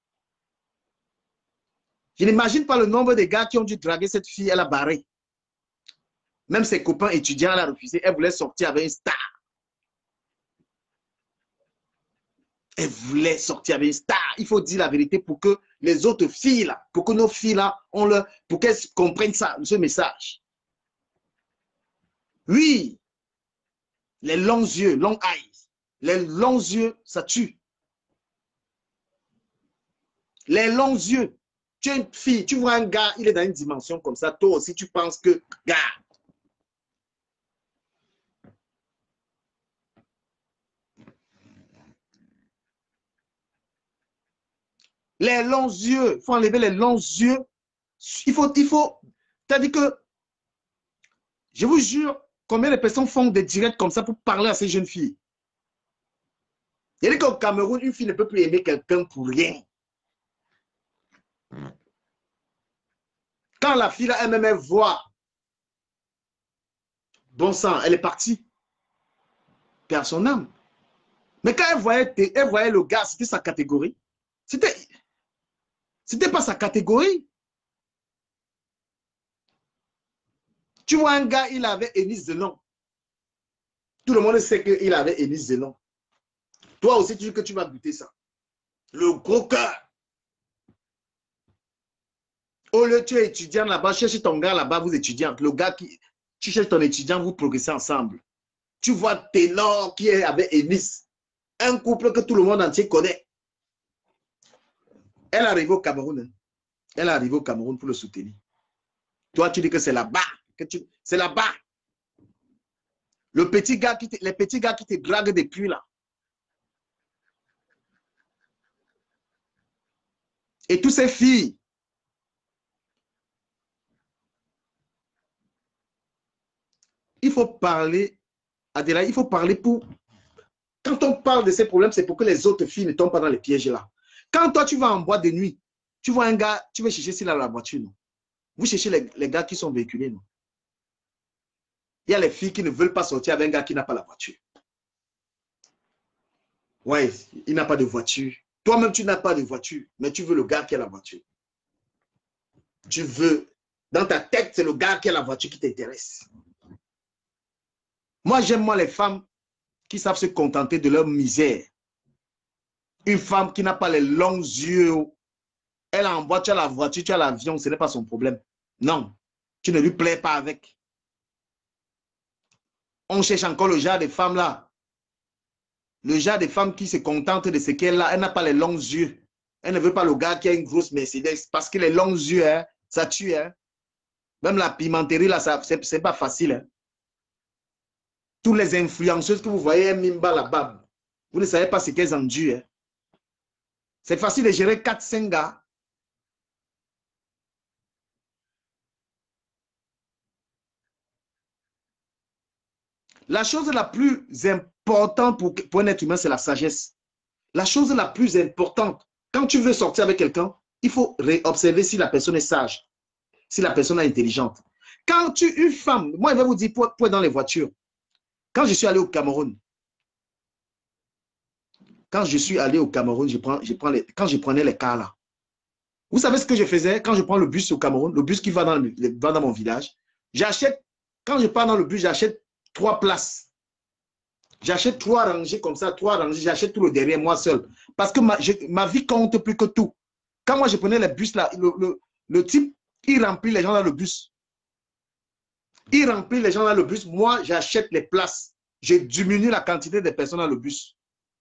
Je n'imagine pas le nombre de gars qui ont dû draguer cette fille, elle a barré. Même ses copains étudiants, elle a refusé. Elle voulait sortir avec une star. Elle voulait sortir avec une star. Il faut dire la vérité pour que les autres filles, là, pour que nos filles, là, pour qu'elles comprennent ça, ce message. Oui, les longs yeux, long eyes. Les longs yeux, ça tue. Les longs yeux. Tu es une fille, tu vois un gars, il est dans une dimension comme ça. Toi aussi, tu penses que, gars. Les longs yeux, il faut enlever les longs yeux. Il faut, c'est-à-dire que, je vous jure, combien de personnes font des directs comme ça pour parler à ces jeunes filles? Il y a qu'au Cameroun, une fille ne peut plus aimer quelqu'un pour rien. Quand la fille, là, elle-même voit, bon sang, elle est partie. Perd son âme. Mais quand elle voyait le gars, c'était sa catégorie. C'était pas sa catégorie. Tu vois un gars, il avait Enis Zenon. Tout le monde sait qu'il avait Enis Zenon. Toi aussi, tu dis que tu vas goûter ça. Le gros cœur. Au lieu tu es étudiant là-bas, cherche ton gars là-bas, vous étudiants. Le gars tu cherches ton étudiant, vous progressez ensemble. Tu vois Ténor qui est avec Enis. Un couple que tout le monde entier connaît. Elle arrive au Cameroun. Elle arrive au Cameroun pour le soutenir. Toi, tu dis que c'est là-bas. C'est là-bas. Les petits gars qui te draguent depuis là. Et toutes ces filles. Il faut parler, Adela, il faut parler pour... Quand on parle de ces problèmes, c'est pour que les autres filles ne tombent pas dans les pièges là. Quand toi, tu vas en boîte de nuit, tu vois un gars, tu vas chercher s'il a la voiture, non? Vous cherchez les gars qui sont véhiculés, non? Il y a les filles qui ne veulent pas sortir avec un gars qui n'a pas la voiture. Ouais, il n'a pas de voiture. Toi-même, tu n'as pas de voiture, mais tu veux le gars qui a la voiture. Tu veux... Dans ta tête, c'est le gars qui a la voiture qui t'intéresse. Moi, j'aime les femmes qui savent se contenter de leur misère. Une femme qui n'a pas les longs yeux. Elle envoie, tu as la voiture, tu as l'avion, ce n'est pas son problème. Non, tu ne lui plais pas avec. On cherche encore le genre de femmes là. Le genre de femme qui se contente de ce qu'elle a. Elle n'a pas les longs yeux. Elle ne veut pas le gars qui a une grosse Mercedes. Parce que les longs yeux, hein, ça tue. Hein. Même la pimenterie, là, c'est pas facile. Hein. Tous les influenceuses que vous voyez, Mimba là-bas, vous ne savez pas ce qu'elles endurent. Hein. C'est facile de gérer 4-5 gars. La chose la plus importante pour un être humain, c'est la sagesse. La chose la plus importante, quand tu veux sortir avec quelqu'un, il faut observer si la personne est sage, si la personne est intelligente. Quand une femme, moi je vais vous dire, pour être dans les voitures, quand je suis allé au Cameroun, quand je prenais les cars là, vous savez ce que je faisais quand je prends le bus au Cameroun, le bus qui va dans mon village, quand je pars dans le bus, j'achète 3 places. J'achète 3 rangées comme ça, 3 rangées, j'achète tout le derrière moi seul. Parce que ma vie compte plus que tout. Quand moi je prenais les bus là, le type, il remplit les gens dans le bus. Il remplit les gens dans le bus. Moi, j'achète les places. Je diminue la quantité de personnes dans le bus.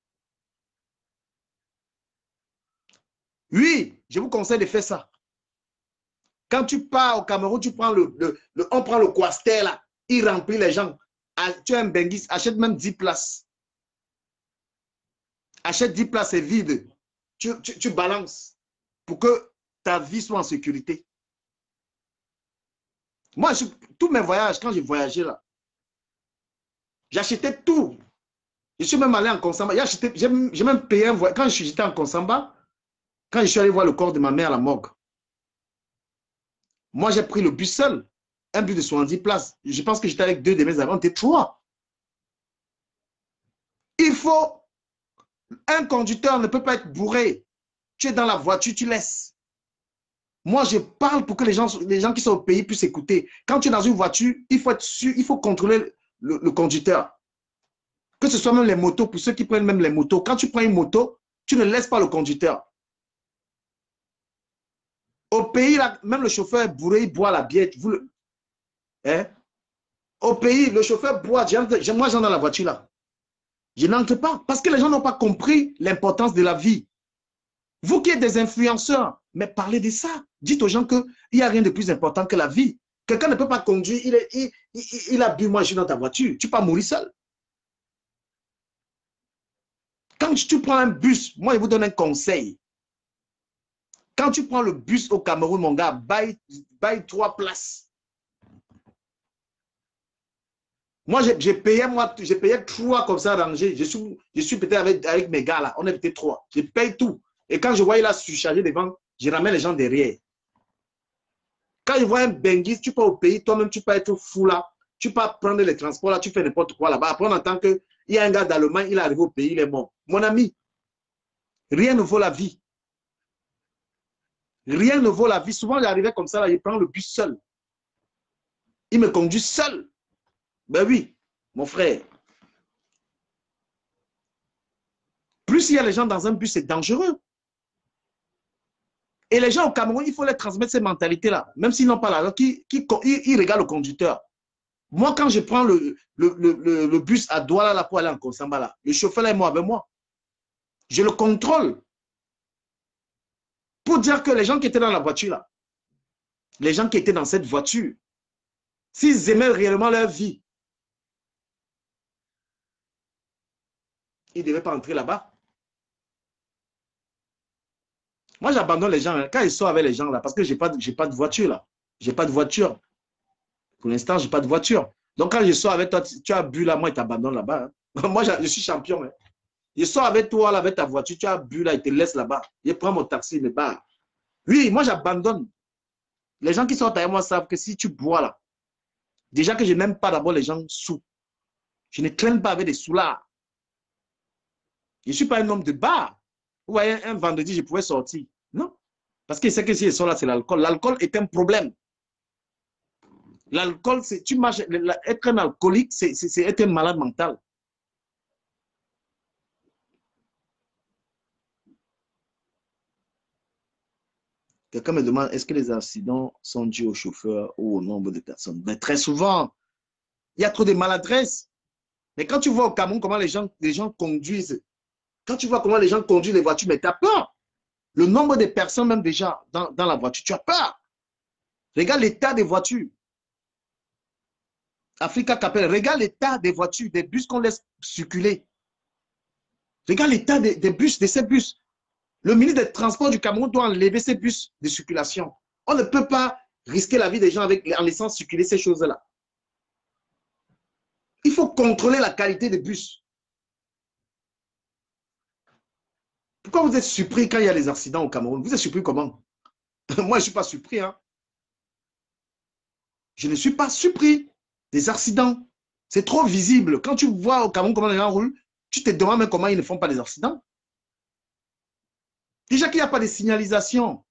Oui, je vous conseille de faire ça. Quand tu pars au Cameroun, tu prends on prend le Coaster là. Il remplit les gens. Tu as un benguis, achète même 10 places. Achète 10 places, c'est vide. Tu balances pour que ta vie soit en sécurité. Moi, tous mes voyages, quand j'ai voyagé là, j'achetais tout. Je suis même allé en Konsamba. J'ai même payé un voyage. Quand j'étais en Konsamba, quand je suis allé voir le corps de ma mère à la morgue, moi, j'ai pris le bus seul. Un bus de 70 places. Je pense que j'étais avec 2 de mes amis. On était 3. Il faut... Un conducteur ne peut pas être bourré. Tu es dans la voiture, tu laisses. Moi, je parle pour que les gens qui sont au pays puissent écouter. Quand tu es dans une voiture, il faut être sûr, il faut contrôler le conducteur. Que ce soit même les motos, pour ceux qui prennent même les motos. Quand tu prends une moto, tu ne laisses pas le conducteur. Au pays, là, même le chauffeur est bourré, il boit la bière. Hein? Au pays, le chauffeur boit. Moi, j'en ai dans la voiture là. Je n'entre pas parce que les gens n'ont pas compris l'importance de la vie. Vous qui êtes des influenceurs, mais parlez de ça. Dites aux gens qu'il n'y a rien de plus important que la vie. Quelqu'un ne peut pas conduire, il a bu, moi je suis dans ta voiture. Tu peux pas mourir seul. Quand tu prends un bus, moi je vous donne un conseil. Quand tu prends le bus au Cameroun, mon gars, baille 3 places. Moi, j'ai payé 3 comme ça rangés. Je suis peut-être avec mes gars là. On est peut-être 3. Je paye tout. Et quand je vois il a surchargé devant, je ramène les gens derrière. Quand je vois un benguis, tu pars au pays, toi-même, tu peux être fou là. Tu peux prendre les transports là, tu fais n'importe quoi là-bas. Après, on entend qu'il y a un gars d'Allemagne, il est arrivé au pays, il est mort. Mon ami, rien ne vaut la vie. Rien ne vaut la vie. Souvent, j'arrivais comme ça, là, je prends le bus seul. Il me conduit seul. Ben oui, mon frère. Plus il y a les gens dans un bus, c'est dangereux. Et les gens au Cameroun, il faut les transmettre ces mentalités-là. Même s'ils n'ont pas l'argent, ils regardent le conducteur. Moi, quand je prends le bus à Douala là, pour aller en Konsamba, là, le chauffeur est moi avec moi. Je le contrôle. Pour dire que les gens qui étaient dans la voiture, là, les gens qui étaient dans cette voiture, s'ils aimaient réellement leur vie, ils ne devaient pas entrer là-bas. Moi, j'abandonne les gens. Hein. Quand ils sont avec les gens, là, parce que je n'ai pas de voiture, là. Je n'ai pas de voiture. Pour l'instant, je n'ai pas de voiture. Donc, quand je sors avec toi, tu as bu là, moi, ils t'abandonnent là-bas. Hein. Moi, je suis champion. Hein. Je sors avec toi, là, avec ta voiture, tu as bu là, ils te laissent là-bas. Je prends mon taxi, mais bah. Oui, moi, j'abandonne. Les gens qui sortent avec moi savent que si tu bois là, déjà que je n'aime pas d'abord les gens sous. Je ne traîne pas avec des sous-là. Je ne suis pas un homme de bar. Vous voyez, un vendredi, je pouvais sortir. Non. Parce que c'est que si ils sont là, c'est l'alcool. L'alcool est un problème. L'alcool, tu marches, être un alcoolique, c'est être un malade mental. Quelqu'un me demande, est-ce que les accidents sont dus au chauffeur ou au nombre de personnes? Mais très souvent, il y a trop de maladresse. Mais quand tu vois au Cameroun comment les gens conduisent, quand tu vois comment les gens conduisent les voitures, mais tu as peur. Le nombre de personnes même déjà dans la voiture, tu as peur. Regarde l'état des voitures. Africa Capel, regarde l'état des voitures, des bus qu'on laisse circuler. Regarde l'état des bus, de ces bus. Le ministre des Transports du Cameroun doit enlever ces bus de circulation. On ne peut pas risquer la vie des gens en laissant circuler ces choses-là. Il faut contrôler la qualité des bus. Pourquoi vous êtes surpris quand il y a des accidents au Cameroun? Vous êtes surpris comment? Moi, je ne suis pas surpris. Hein? Je ne suis pas surpris des accidents. C'est trop visible. Quand tu vois au Cameroun comment les gens roulent, tu te demandes même comment ils ne font pas des accidents. Déjà qu'il n'y a pas de signalisation.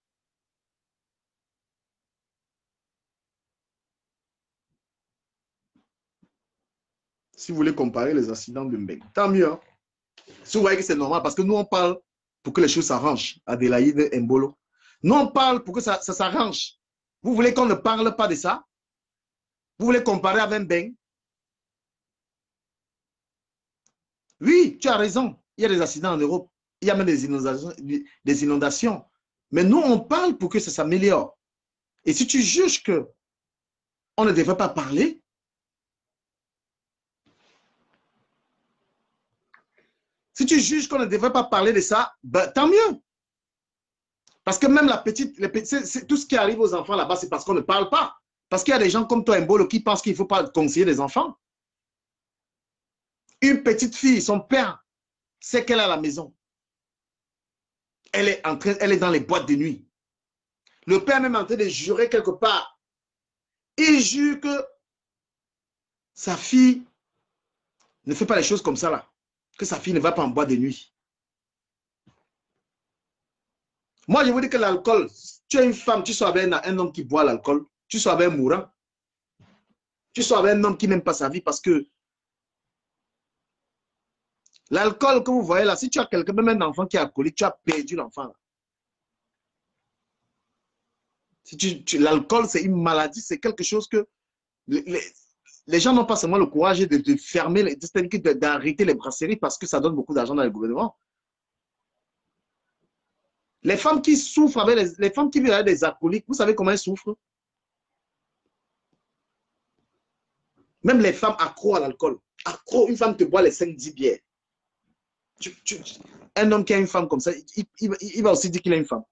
Si vous voulez comparer les accidents de Mbeng, tant mieux. Hein? Si vous voyez que c'est normal, parce que nous, on parle pour que les choses s'arrangent. Adélaïde Mbolo. Nous, on parle pour que ça s'arrange. Vous voulez qu'on ne parle pas de ça? Vous voulez comparer avec Mbeng? Oui, tu as raison. Il y a des accidents en Europe. Il y a même des inondations. Mais nous, on parle pour que ça s'améliore. Et si tu juges qu'on ne devrait pas parler, si tu juges qu'on ne devrait pas parler de ça, ben, tant mieux. Parce que même tout ce qui arrive aux enfants là-bas, c'est parce qu'on ne parle pas. Parce qu'il y a des gens comme toi, Mbolo, qui pensent qu'il ne faut pas conseiller les enfants. Une petite fille, son père sait qu'elle est à la maison. Elle est dans les boîtes de nuit. Le père même est en train de jurer quelque part. Il jure que sa fille ne fait pas les choses comme ça là. Que sa fille ne va pas en boîte de nuit. Moi, je vous dis que l'alcool, tu es une femme, tu sois avec un homme qui boit l'alcool, tu sois avec un mourant, tu sois avec un homme qui n'aime pas sa vie parce que l'alcool que vous voyez là, si tu as quelqu'un, même un enfant qui est alcoolique, tu as perdu l'enfant. L'alcool, c'est une maladie, c'est quelque chose que les gens n'ont pas seulement le courage de fermer, d'arrêter les brasseries parce que ça donne beaucoup d'argent dans le gouvernement. Les femmes qui souffrent avec les femmes qui vivent avec des alcooliques, vous savez comment elles souffrent? Même les femmes accros à l'alcool. Accro, une femme te boit les 5-10 bières. Un homme qui a une femme comme ça, il va aussi dire qu'il a une femme.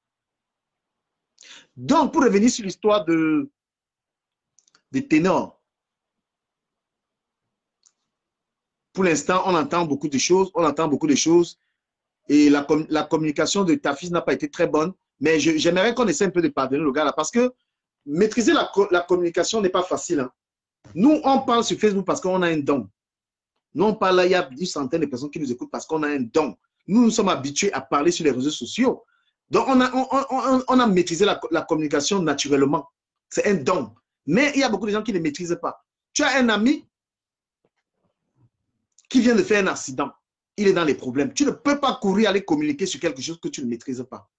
Donc, pour revenir sur l'histoire de Ténor, pour l'instant, on entend beaucoup de choses, et la communication de ta fille n'a pas été très bonne, mais j'aimerais qu'on essaie un peu de pardonner le gars là, parce que maîtriser la communication n'est pas facile. Hein. Nous, on parle sur Facebook parce qu'on a un don. Nous, on parle là, il y a une centaine de personnes qui nous écoutent parce qu'on a un don. Nous sommes habitués à parler sur les réseaux sociaux. Donc, on a maîtrisé la communication naturellement. C'est un don. Mais il y a beaucoup de gens qui ne maîtrisent pas. Tu as un ami qui vient de faire un accident. Il est dans les problèmes. Tu ne peux pas courir aller communiquer sur quelque chose que tu ne maîtrises pas.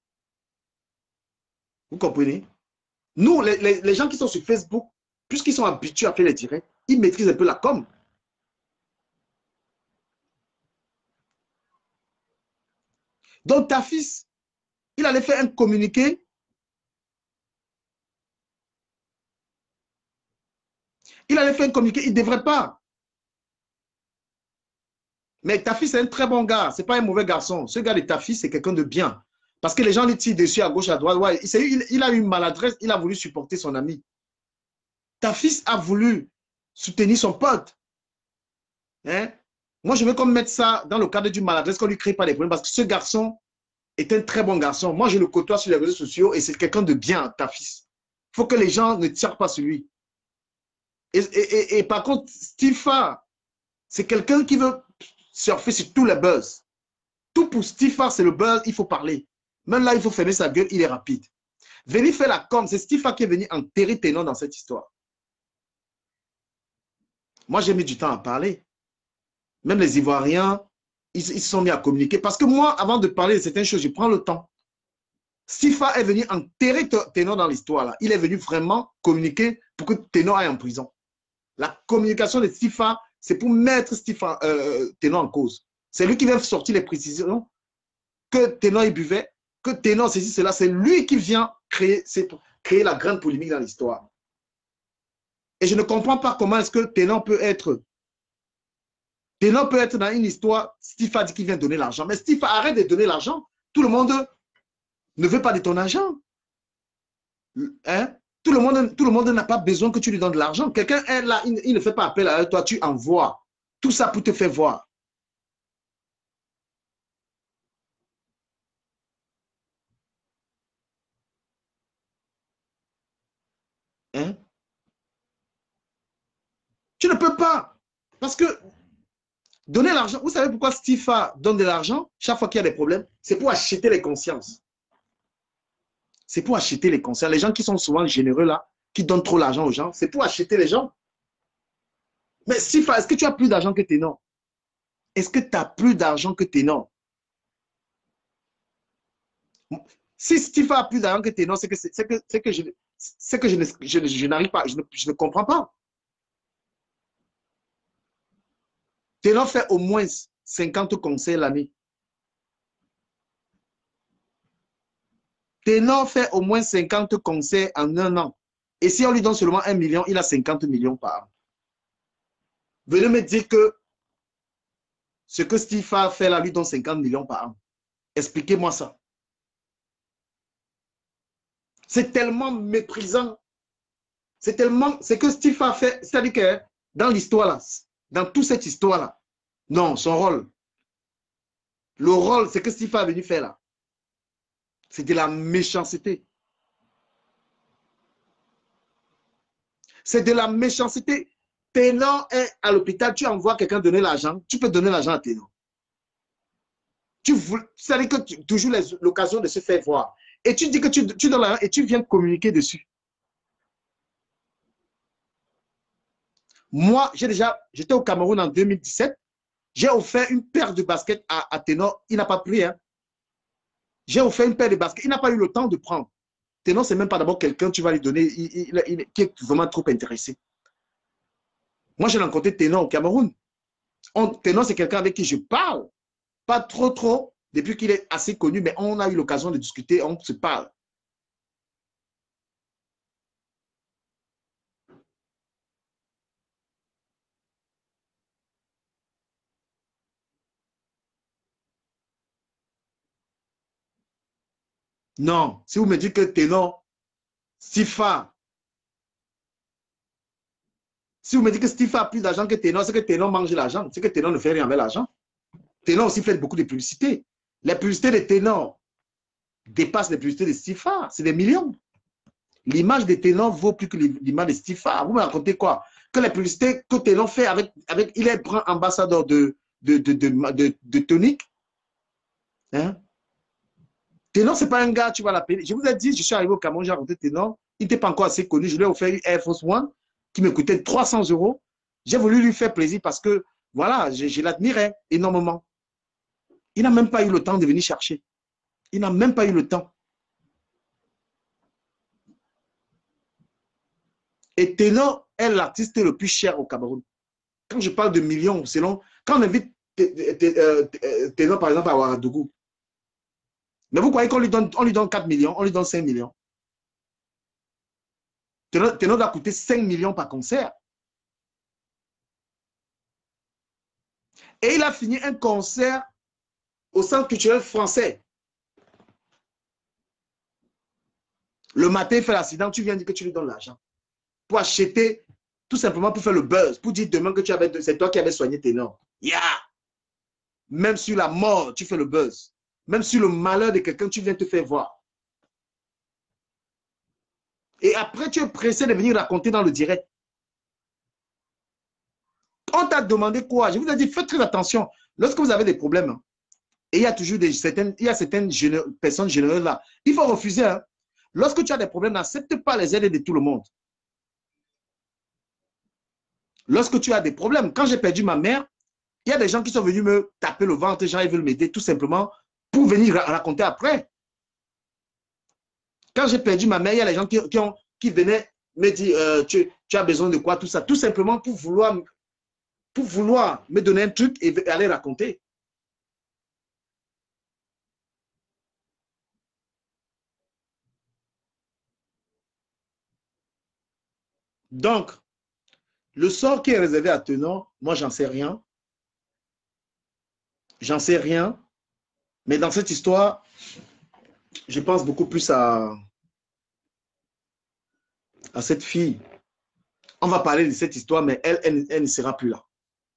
Vous comprenez? Nous, les gens qui sont sur Facebook, puisqu'ils sont habitués à faire les directs, ils maîtrisent un peu la com. Donc, ta fils, il allait faire un communiqué. Il allait faire un communiqué, il ne devrait pas. Mais ta fille, c'est un très bon gars. Ce n'est pas un mauvais garçon. Ce gars de ta fille, c'est quelqu'un de bien. Parce que les gens lui tirent dessus à gauche, à droite. Ouais, il a eu une maladresse, il a voulu supporter son ami. Ta fille a voulu soutenir son pote. Hein? Moi, je veux qu'on mette ça dans le cadre d'une maladresse, qu'on ne lui crée pas des problèmes. Parce que ce garçon est un très bon garçon. Moi, je le côtoie sur les réseaux sociaux et c'est quelqu'un de bien, ta fille. Il faut que les gens ne tirent pas sur lui. Et par contre, Stifa, c'est quelqu'un qui veut surfer sur tous les buzz. Tout pour Stifa, c'est le buzz, il faut parler. Même là, il faut fermer sa gueule, il est rapide. Venir faire la com, c'est Stifa qui est venu enterrer Ténor dans cette histoire. Moi, j'ai mis du temps à parler. Même les Ivoiriens, ils se sont mis à communiquer. Parce que moi, avant de parler de certaines choses, je prends le temps. Stifa est venu enterrer Ténor dans l'histoire, là. Il est venu vraiment communiquer pour que Ténor aille en prison. La communication de Stifa, c'est pour mettre Ténor en cause. C'est lui qui vient sortir les précisions que Ténor il buvait, que Ténor ceci, cela. C'est lui qui vient créer la grande polémique dans l'histoire. Et je ne comprends pas comment est-ce que Ténor peut être dans une histoire. Stifa dit qu'il vient donner l'argent. Mais Stifa, arrête de donner l'argent. Tout le monde ne veut pas de ton argent. Hein? Tout le monde n'a pas besoin que tu lui donnes de l'argent. Quelqu'un est là, il ne fait pas appel à toi, tu envoies. Tout ça pour te faire voir. Hein? Tu ne peux pas. Parce que donner l'argent, vous savez pourquoi Stifa donne de l'argent chaque fois qu'il y a des problèmes? C'est pour acheter les consciences. C'est pour acheter les consciences. Les gens qui sont souvent généreux là, qui donnent trop l'argent aux gens, c'est pour acheter les gens. Mais Stifa, est-ce que tu as plus d'argent que Ténor? Est-ce que tu as plus d'argent que Ténor? Si Stifa a plus d'argent que Ténor, c'est que je n'arrive pas, je ne comprends pas. Ténor fait au moins 50 concerts l'année. Ténor fait au moins 50 concerts en un an. Et si on lui donne seulement 1 million, il a 50 millions par an. Venez me dire que ce que Stifa fait là lui donne 50 millions par an. Expliquez-moi ça. C'est tellement méprisant. C'est tellement... Ce que Stifa fait, c'est-à-dire que dans l'histoire là, dans toute cette histoire là, non, son rôle. Le rôle, c'est que Stifa est venu faire là. C'est de la méchanceté. C'est de la méchanceté. Ténor est à l'hôpital, tu envoies quelqu'un donner l'argent, tu peux donner l'argent à Ténor. C'est-à-dire que tu as toujours l'occasion de se faire voir. Et tu dis que tu donnes l'argent et tu viens communiquer dessus. Moi, j'étais au Cameroun en 2017, j'ai offert une paire de baskets à Ténor, il n'a pas pris. Hein. J'ai offert une paire de baskets, il n'a pas eu le temps de prendre. Ténor, c'est même pas d'abord quelqu'un, tu vas lui donner, qui est vraiment trop intéressé. Moi, j'ai rencontré Ténor au Cameroun. Ténor, c'est quelqu'un avec qui je parle. Pas trop, depuis qu'il est assez connu, mais on a eu l'occasion de discuter, on se parle. Non, si vous me dites que Ténor, Stifa, si vous me dites que Stifa a plus d'argent que Ténor, c'est que Ténor mange l'argent, c'est que Ténor ne fait rien avec l'argent. Ténor aussi fait beaucoup de publicités. Les publicités de Ténor dépassent les publicités de Stifa, c'est des millions. L'image de Ténor vaut plus que l'image de Stifa. Vous me racontez quoi? Que les publicités que Ténor fait il est grand ambassadeur de tonique. Hein? Ténor, ce n'est pas un gars, tu vas l'appeler. Je vous ai dit, je suis arrivé au Cameroun, j'ai rencontré Ténor. Il n'était pas encore assez connu. Je lui ai offert une Air Force One qui me coûtait 300 €. J'ai voulu lui faire plaisir parce que, voilà, je l'admirais énormément. Il n'a même pas eu le temps de venir chercher. Il n'a même pas eu le temps. Et Ténor est l'artiste le plus cher au Cameroun. Quand je parle de millions, quand on invite Ténor, par exemple, à Ouagadougou, mais vous croyez qu'on lui donne 4 millions, on lui donne 5 millions. Ténor doit coûter 5 millions par concert. Et il a fini un concert au Centre culturel français. Le matin, il fait l'accident, tu viens dire que tu lui donnes l'argent. Pour acheter, tout simplement pour faire le buzz, pour dire demain que c'est toi qui avais soigné Ténor. Yeah! Même sur la mort, tu fais le buzz. Même sur le malheur de quelqu'un, tu viens te faire voir. Et après, tu es pressé de venir raconter dans le direct. On t'a demandé quoi? Je vous ai dit, faites très attention. Lorsque vous avez des problèmes, et il y a toujours certaines personnes généreuses là, il faut refuser. Hein. Lorsque tu as des problèmes, n'accepte pas les aides de tout le monde. Lorsque tu as des problèmes, quand j'ai perdu ma mère, il y a des gens qui sont venus me taper le ventre, les gens ils veulent m'aider tout simplement pour venir raconter après. Quand j'ai perdu ma mère, il y a des gens qui venaient me dire tu as besoin de quoi, tout ça, tout simplement pour vouloir me donner un truc et aller raconter. Donc, le sort qui est réservé à Tenon, moi, j'en sais rien. J'en sais rien. Mais dans cette histoire, je pense beaucoup plus à cette fille. On va parler de cette histoire, mais elle ne sera plus là.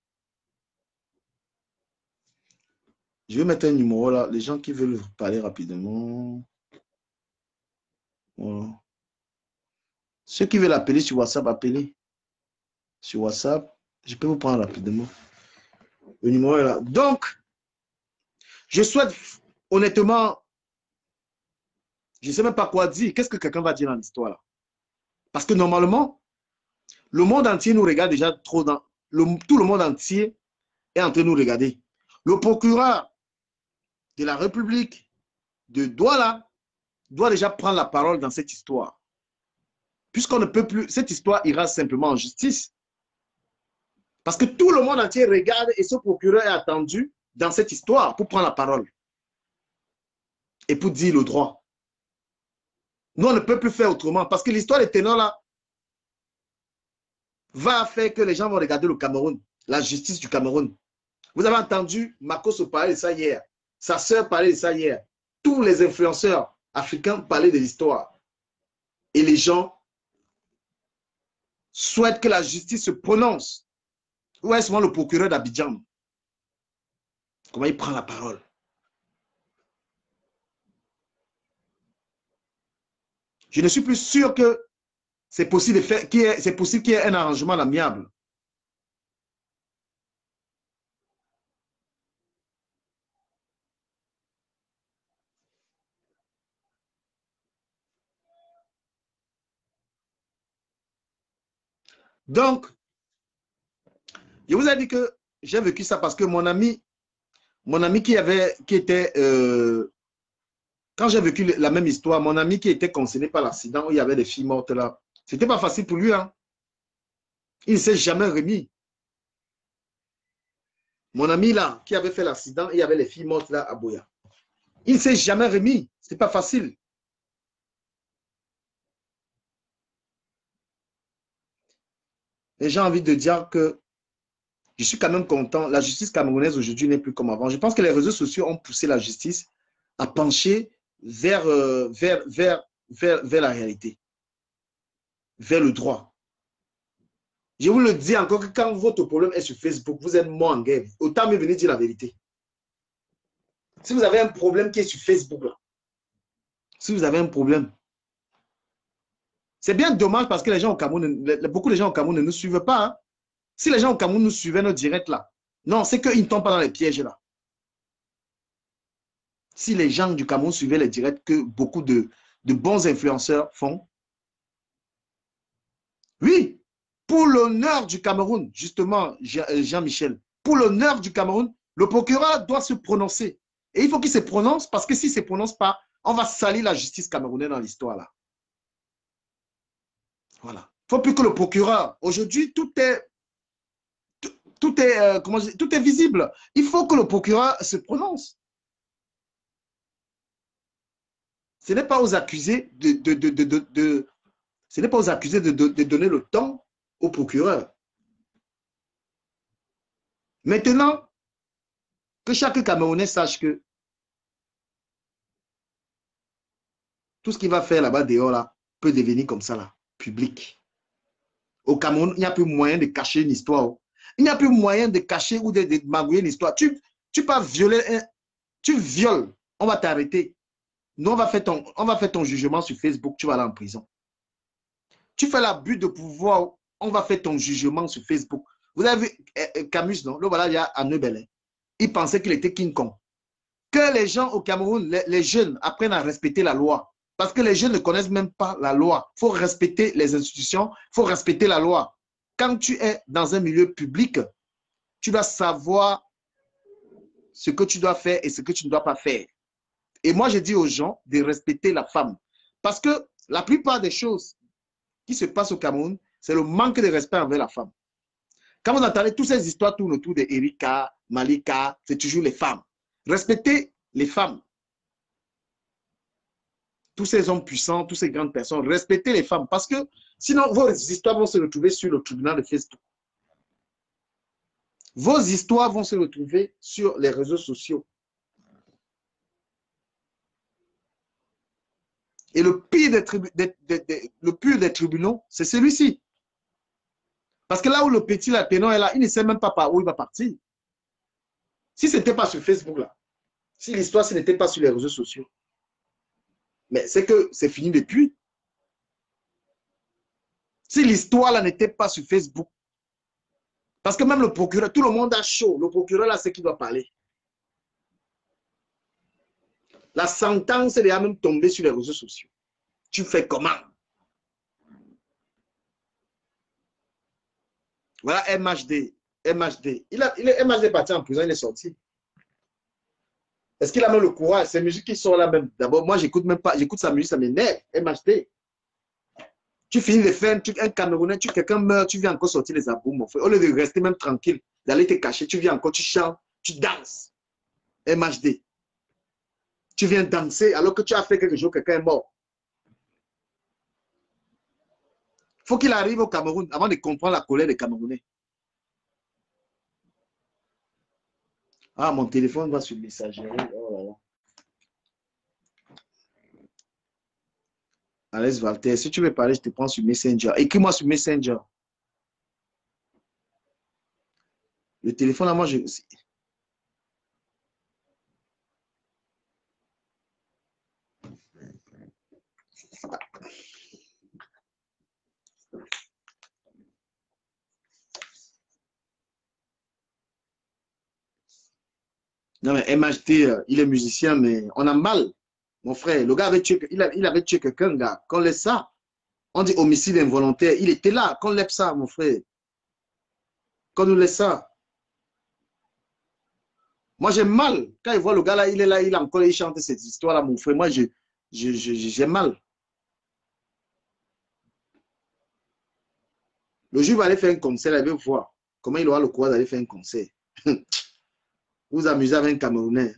Je vais mettre un numéro là. Les gens qui veulent parler rapidement. Voilà. Ceux qui veulent appeler sur WhatsApp, appelez. Sur WhatsApp, je peux vous prendre rapidement. Le numéro est là. Donc, je souhaite honnêtement, je ne sais même pas quoi dire. Qu'est-ce que quelqu'un va dire dans l'histoire là? Parce que normalement, le monde entier nous regarde déjà trop dans... tout le monde entier est en train de nous regarder. Le procureur de la République de Douala doit déjà prendre la parole dans cette histoire. Puisqu'on ne peut plus... Cette histoire ira simplement en justice. Parce que tout le monde entier regarde et ce procureur est attendu dans cette histoire pour prendre la parole. Et pour dire le droit. Nous, on ne peut plus faire autrement. Parce que l'histoire des ténors là va faire que les gens vont regarder le Cameroun, la justice du Cameroun. Vous avez entendu Makos parler de ça hier. Sa sœur parlait de ça hier. Tous les influenceurs africains parlaient de l'histoire. Et les gens souhaitent que la justice se prononce. Où est souvent le procureur d'Abidjan? Comment il prend la parole? Je ne suis plus sûr que c'est possible de faire, c'est possible qu'il y ait un arrangement amiable. Donc, je vous ai dit que j'ai vécu ça parce que mon ami qui était, quand j'ai vécu la même histoire, mon ami qui était concerné par l'accident où il y avait des filles mortes là, c'était pas facile pour lui, hein. Il ne s'est jamais remis. Mon ami là, qui avait fait l'accident, il y avait les filles mortes là à Boya. Il ne s'est jamais remis. C'est pas facile. Et j'ai envie de dire que je suis quand même content. La justice camerounaise aujourd'hui n'est plus comme avant. Je pense que les réseaux sociaux ont poussé la justice à pencher vers la réalité, vers le droit. Je vous le dis encore que quand votre problème est sur Facebook, vous êtes moins en guerre. Autant mieux venir dire la vérité. Si vous avez un problème qui est sur Facebook, là, si vous avez un problème, c'est bien dommage parce que les gens au Cameroun, beaucoup de gens au Cameroun ne nous suivent pas. Hein. Si les gens au Cameroun nous suivaient nos directs là, non, c'est qu'ils ne tombent pas dans les pièges là. Si les gens du Cameroun suivaient les directs que beaucoup de bons influenceurs font, oui, pour l'honneur du Cameroun, justement, Jean-Michel, pour l'honneur du Cameroun, le procureur doit se prononcer. Et il faut qu'il se prononce parce que s'il ne se prononce pas, on va salir la justice camerounaise dans l'histoire là. Voilà. Il ne faut plus que le procureur. Aujourd'hui, tout est visible. Il faut que le procureur se prononce. Ce n'est pas aux accusés de donner le temps au procureur. Maintenant, que chaque Camerounais sache que tout ce qu'il va faire là-bas dehors là, peut devenir comme ça là, public. Au Cameroun, il n'y a plus moyen de cacher une histoire. Il n'y a plus moyen de cacher ou de magouiller une histoire. Tu peux violer, tu violes, on va t'arrêter. Nous, on va faire ton jugement sur Facebook, tu vas aller en prison. Tu fais l'abus de pouvoir, on va faire ton jugement sur Facebook. Vous avez vu Camus, non? Le voilà, il y a à Neubelin. Il pensait qu'il était King Kong. Que les gens au Cameroun, les jeunes, apprennent à respecter la loi. Parce que les jeunes ne connaissent même pas la loi. Il faut respecter les institutions, il faut respecter la loi. Quand tu es dans un milieu public, tu dois savoir ce que tu dois faire et ce que tu ne dois pas faire. Et moi, je dis aux gens de respecter la femme. Parce que la plupart des choses qui se passent au Cameroun, c'est le manque de respect envers la femme. Quand vous entendez toutes ces histoires tournent autour de Erika, Malika, c'est toujours les femmes. Respectez les femmes. Tous ces hommes puissants, toutes ces grandes personnes, respectez les femmes. Parce que sinon, vos histoires vont se retrouver sur le tribunal de Facebook. Vos histoires vont se retrouver sur les réseaux sociaux. Et le pire des tribunaux, c'est celui-ci. Parce que là où le petit ténor est là, il ne sait même pas par où il va partir. Si ce n'était pas sur Facebook, là, si l'histoire n'était pas sur les réseaux sociaux, mais c'est que c'est fini depuis. Si l'histoire là n'était pas sur Facebook, parce que même le procureur, tout le monde a chaud, le procureur là, c'est qui doit parler. La sentence est déjà même tombée sur les réseaux sociaux. Tu fais comment? Voilà MHD. MHD. MHD est parti en prison, il est sorti. Est-ce qu'il a même le courage? Ces musiques qui sont là même. D'abord, moi, j'écoute même pas. J'écoute sa musique, ça m'énerve. MHD. Tu finis de faire un Camerounais, quelqu'un meurt, tu viens encore sortir les abous, mon frère. Au lieu de rester même tranquille, d'aller te cacher, tu viens encore, tu chantes, tu danses. MHD. Tu viens danser alors que tu as fait quelque chose, quelqu'un est mort. Il faut qu'il arrive au Cameroun avant de comprendre la colère des Camerounais. Ah, mon téléphone va sur messagerie. Oh là là. Alex Walter, si tu veux parler, je te prends sur Messenger. Écris-moi sur Messenger. Le téléphone, là, moi, je... Non, mais MHT, il est musicien, mais on a mal. Mon frère, le gars avait tué, il avait tué quelqu'un, gars. Qu'on laisse ça. On dit homicide involontaire. Il était là. Qu'on laisse ça, mon frère. Qu'on nous laisse ça. Moi, j'ai mal. Quand il voit le gars là, il est là, il a encore, il chante cette histoire-là, mon frère. Moi, j'ai mal. Le jour où il va aller faire un concert, il va voir comment il aura le courage d'aller faire un concert. Vous amusez avec un Camerounais.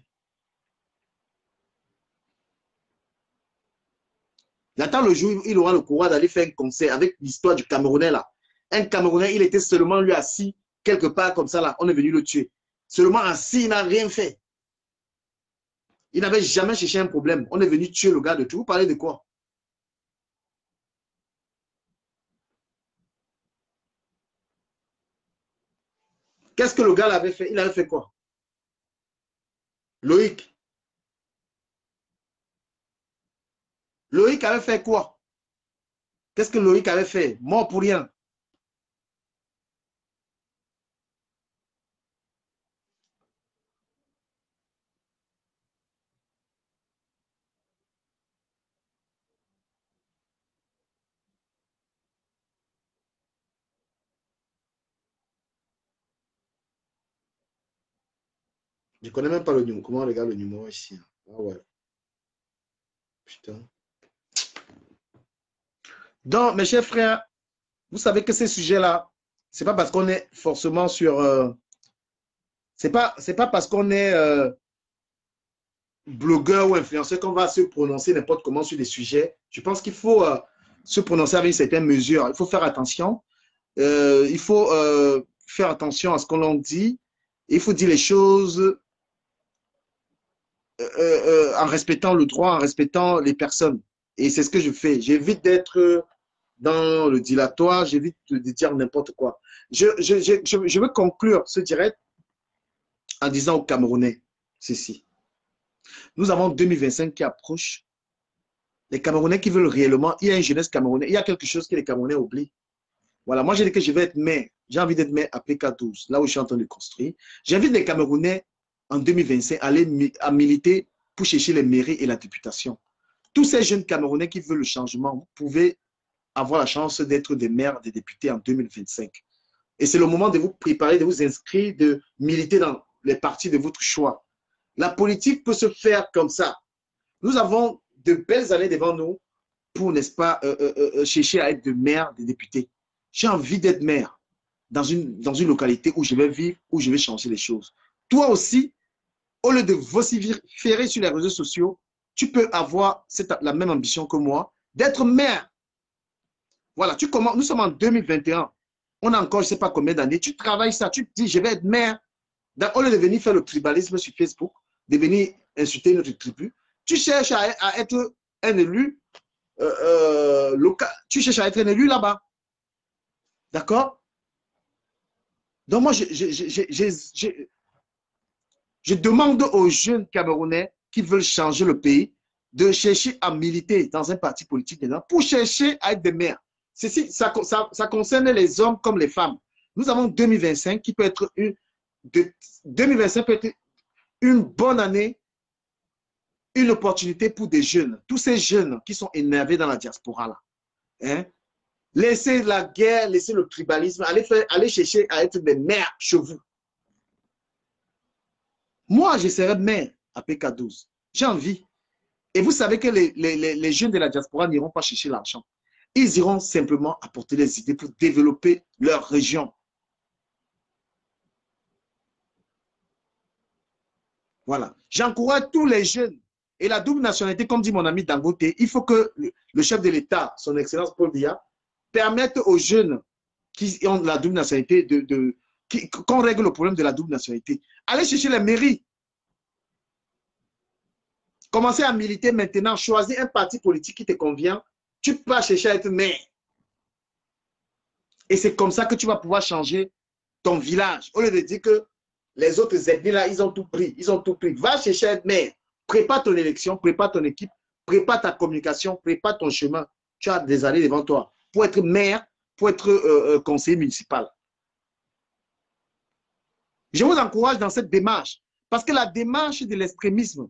J'attends le jour où il aura le courage d'aller faire un concert avec l'histoire du Camerounais là. Un Camerounais, il était seulement lui assis quelque part comme ça là. On est venu le tuer. Seulement assis, il n'a rien fait. Il n'avait jamais cherché un problème. On est venu tuer le gars de tout. Vous parlez de quoi? Qu'est-ce que le gars avait fait? Il avait fait quoi? Loïc. Loïc avait fait quoi? Qu'est-ce que Loïc avait fait? Mort pour rien. Je ne connais même pas le numéro. Comment on regarde le numéro ici? Ah ouais. Putain. Donc, mes chers frères, vous savez que ces sujets-là, c'est pas parce qu'on est forcément sur... c'est pas parce qu'on est blogueur ou influenceur qu'on va se prononcer n'importe comment sur des sujets. Je pense qu'il faut se prononcer avec une certaine mesure. Il faut faire attention. Il faut faire attention à ce qu'on dit. Il faut dire les choses en respectant le droit, en respectant les personnes. Et c'est ce que je fais. J'évite d'être dans le dilatoire, j'évite de dire n'importe quoi. Je veux conclure ce direct en disant aux Camerounais ceci. Nous avons 2025 qui approche. Les Camerounais qui veulent réellement, il y a une jeunesse camerounaise, il y a quelque chose que les Camerounais oublient. Voilà, moi j'ai dit que je vais être maire. J'ai envie d'être maire à PK12, là où je suis en train de construire. J'invite les Camerounais en 2025 à aller à militer pour chercher les mairies et la députation. Tous ces jeunes Camerounais qui veulent le changement, vous pouvez avoir la chance d'être des maires, des députés en 2025. Et c'est le moment de vous préparer, de vous inscrire, de militer dans les partis de votre choix. La politique peut se faire comme ça. Nous avons de belles années devant nous pour, n'est-ce pas, chercher à être de maire, des députés. J'ai envie d'être maire dans une localité où je vais vivre, où je vais changer les choses. Toi aussi, au lieu de vociférer sur les réseaux sociaux, tu peux avoir la même ambition que moi, d'être maire. Voilà, nous sommes en 2021. On a encore, je ne sais pas combien d'années. Tu travailles ça, tu te dis, je vais être maire. Au lieu de venir faire le tribalisme sur Facebook, de venir insulter notre tribu, tu cherches à être un élu local. Tu cherches à être un élu là-bas. D'accord? Donc moi, je demande aux jeunes Camerounais qui veulent changer le pays de chercher à militer dans un parti politique pour chercher à être des maires. Ça concerne les hommes comme les femmes. Nous avons 2025 qui peut être 2025 peut être une bonne année, une opportunité pour des jeunes. Tous ces jeunes qui sont énervés dans la diaspora là. Hein? Laissez la guerre, laissez le tribalisme, allez chercher à être des maires chez vous. Moi, je serai maire à PK12. J'ai envie. Et vous savez que les jeunes de la diaspora n'iront pas chercher l'argent. Ils iront simplement apporter des idées pour développer leur région. Voilà. J'encourage tous les jeunes. Et la double nationalité, comme dit mon ami Dangote, il faut que le chef de l'État, son Excellence Paul Biya, permette aux jeunes qui ont la double nationalité qu'on règle le problème de la double nationalité. Allez chercher les mairies. Commencez à militer maintenant. Choisis un parti politique qui te convient. Tu peux chercher à être maire. Et c'est comme ça que tu vas pouvoir changer ton village. Au lieu de dire que les autres ethnies là, ils ont tout pris. Ils ont tout pris. Va chercher à être maire. Prépare ton élection, prépare ton équipe, prépare ta communication, prépare ton chemin. Tu as des années devant toi pour être maire, pour être conseiller municipal. Je vous encourage dans cette démarche. Parce que la démarche de l'extrémisme,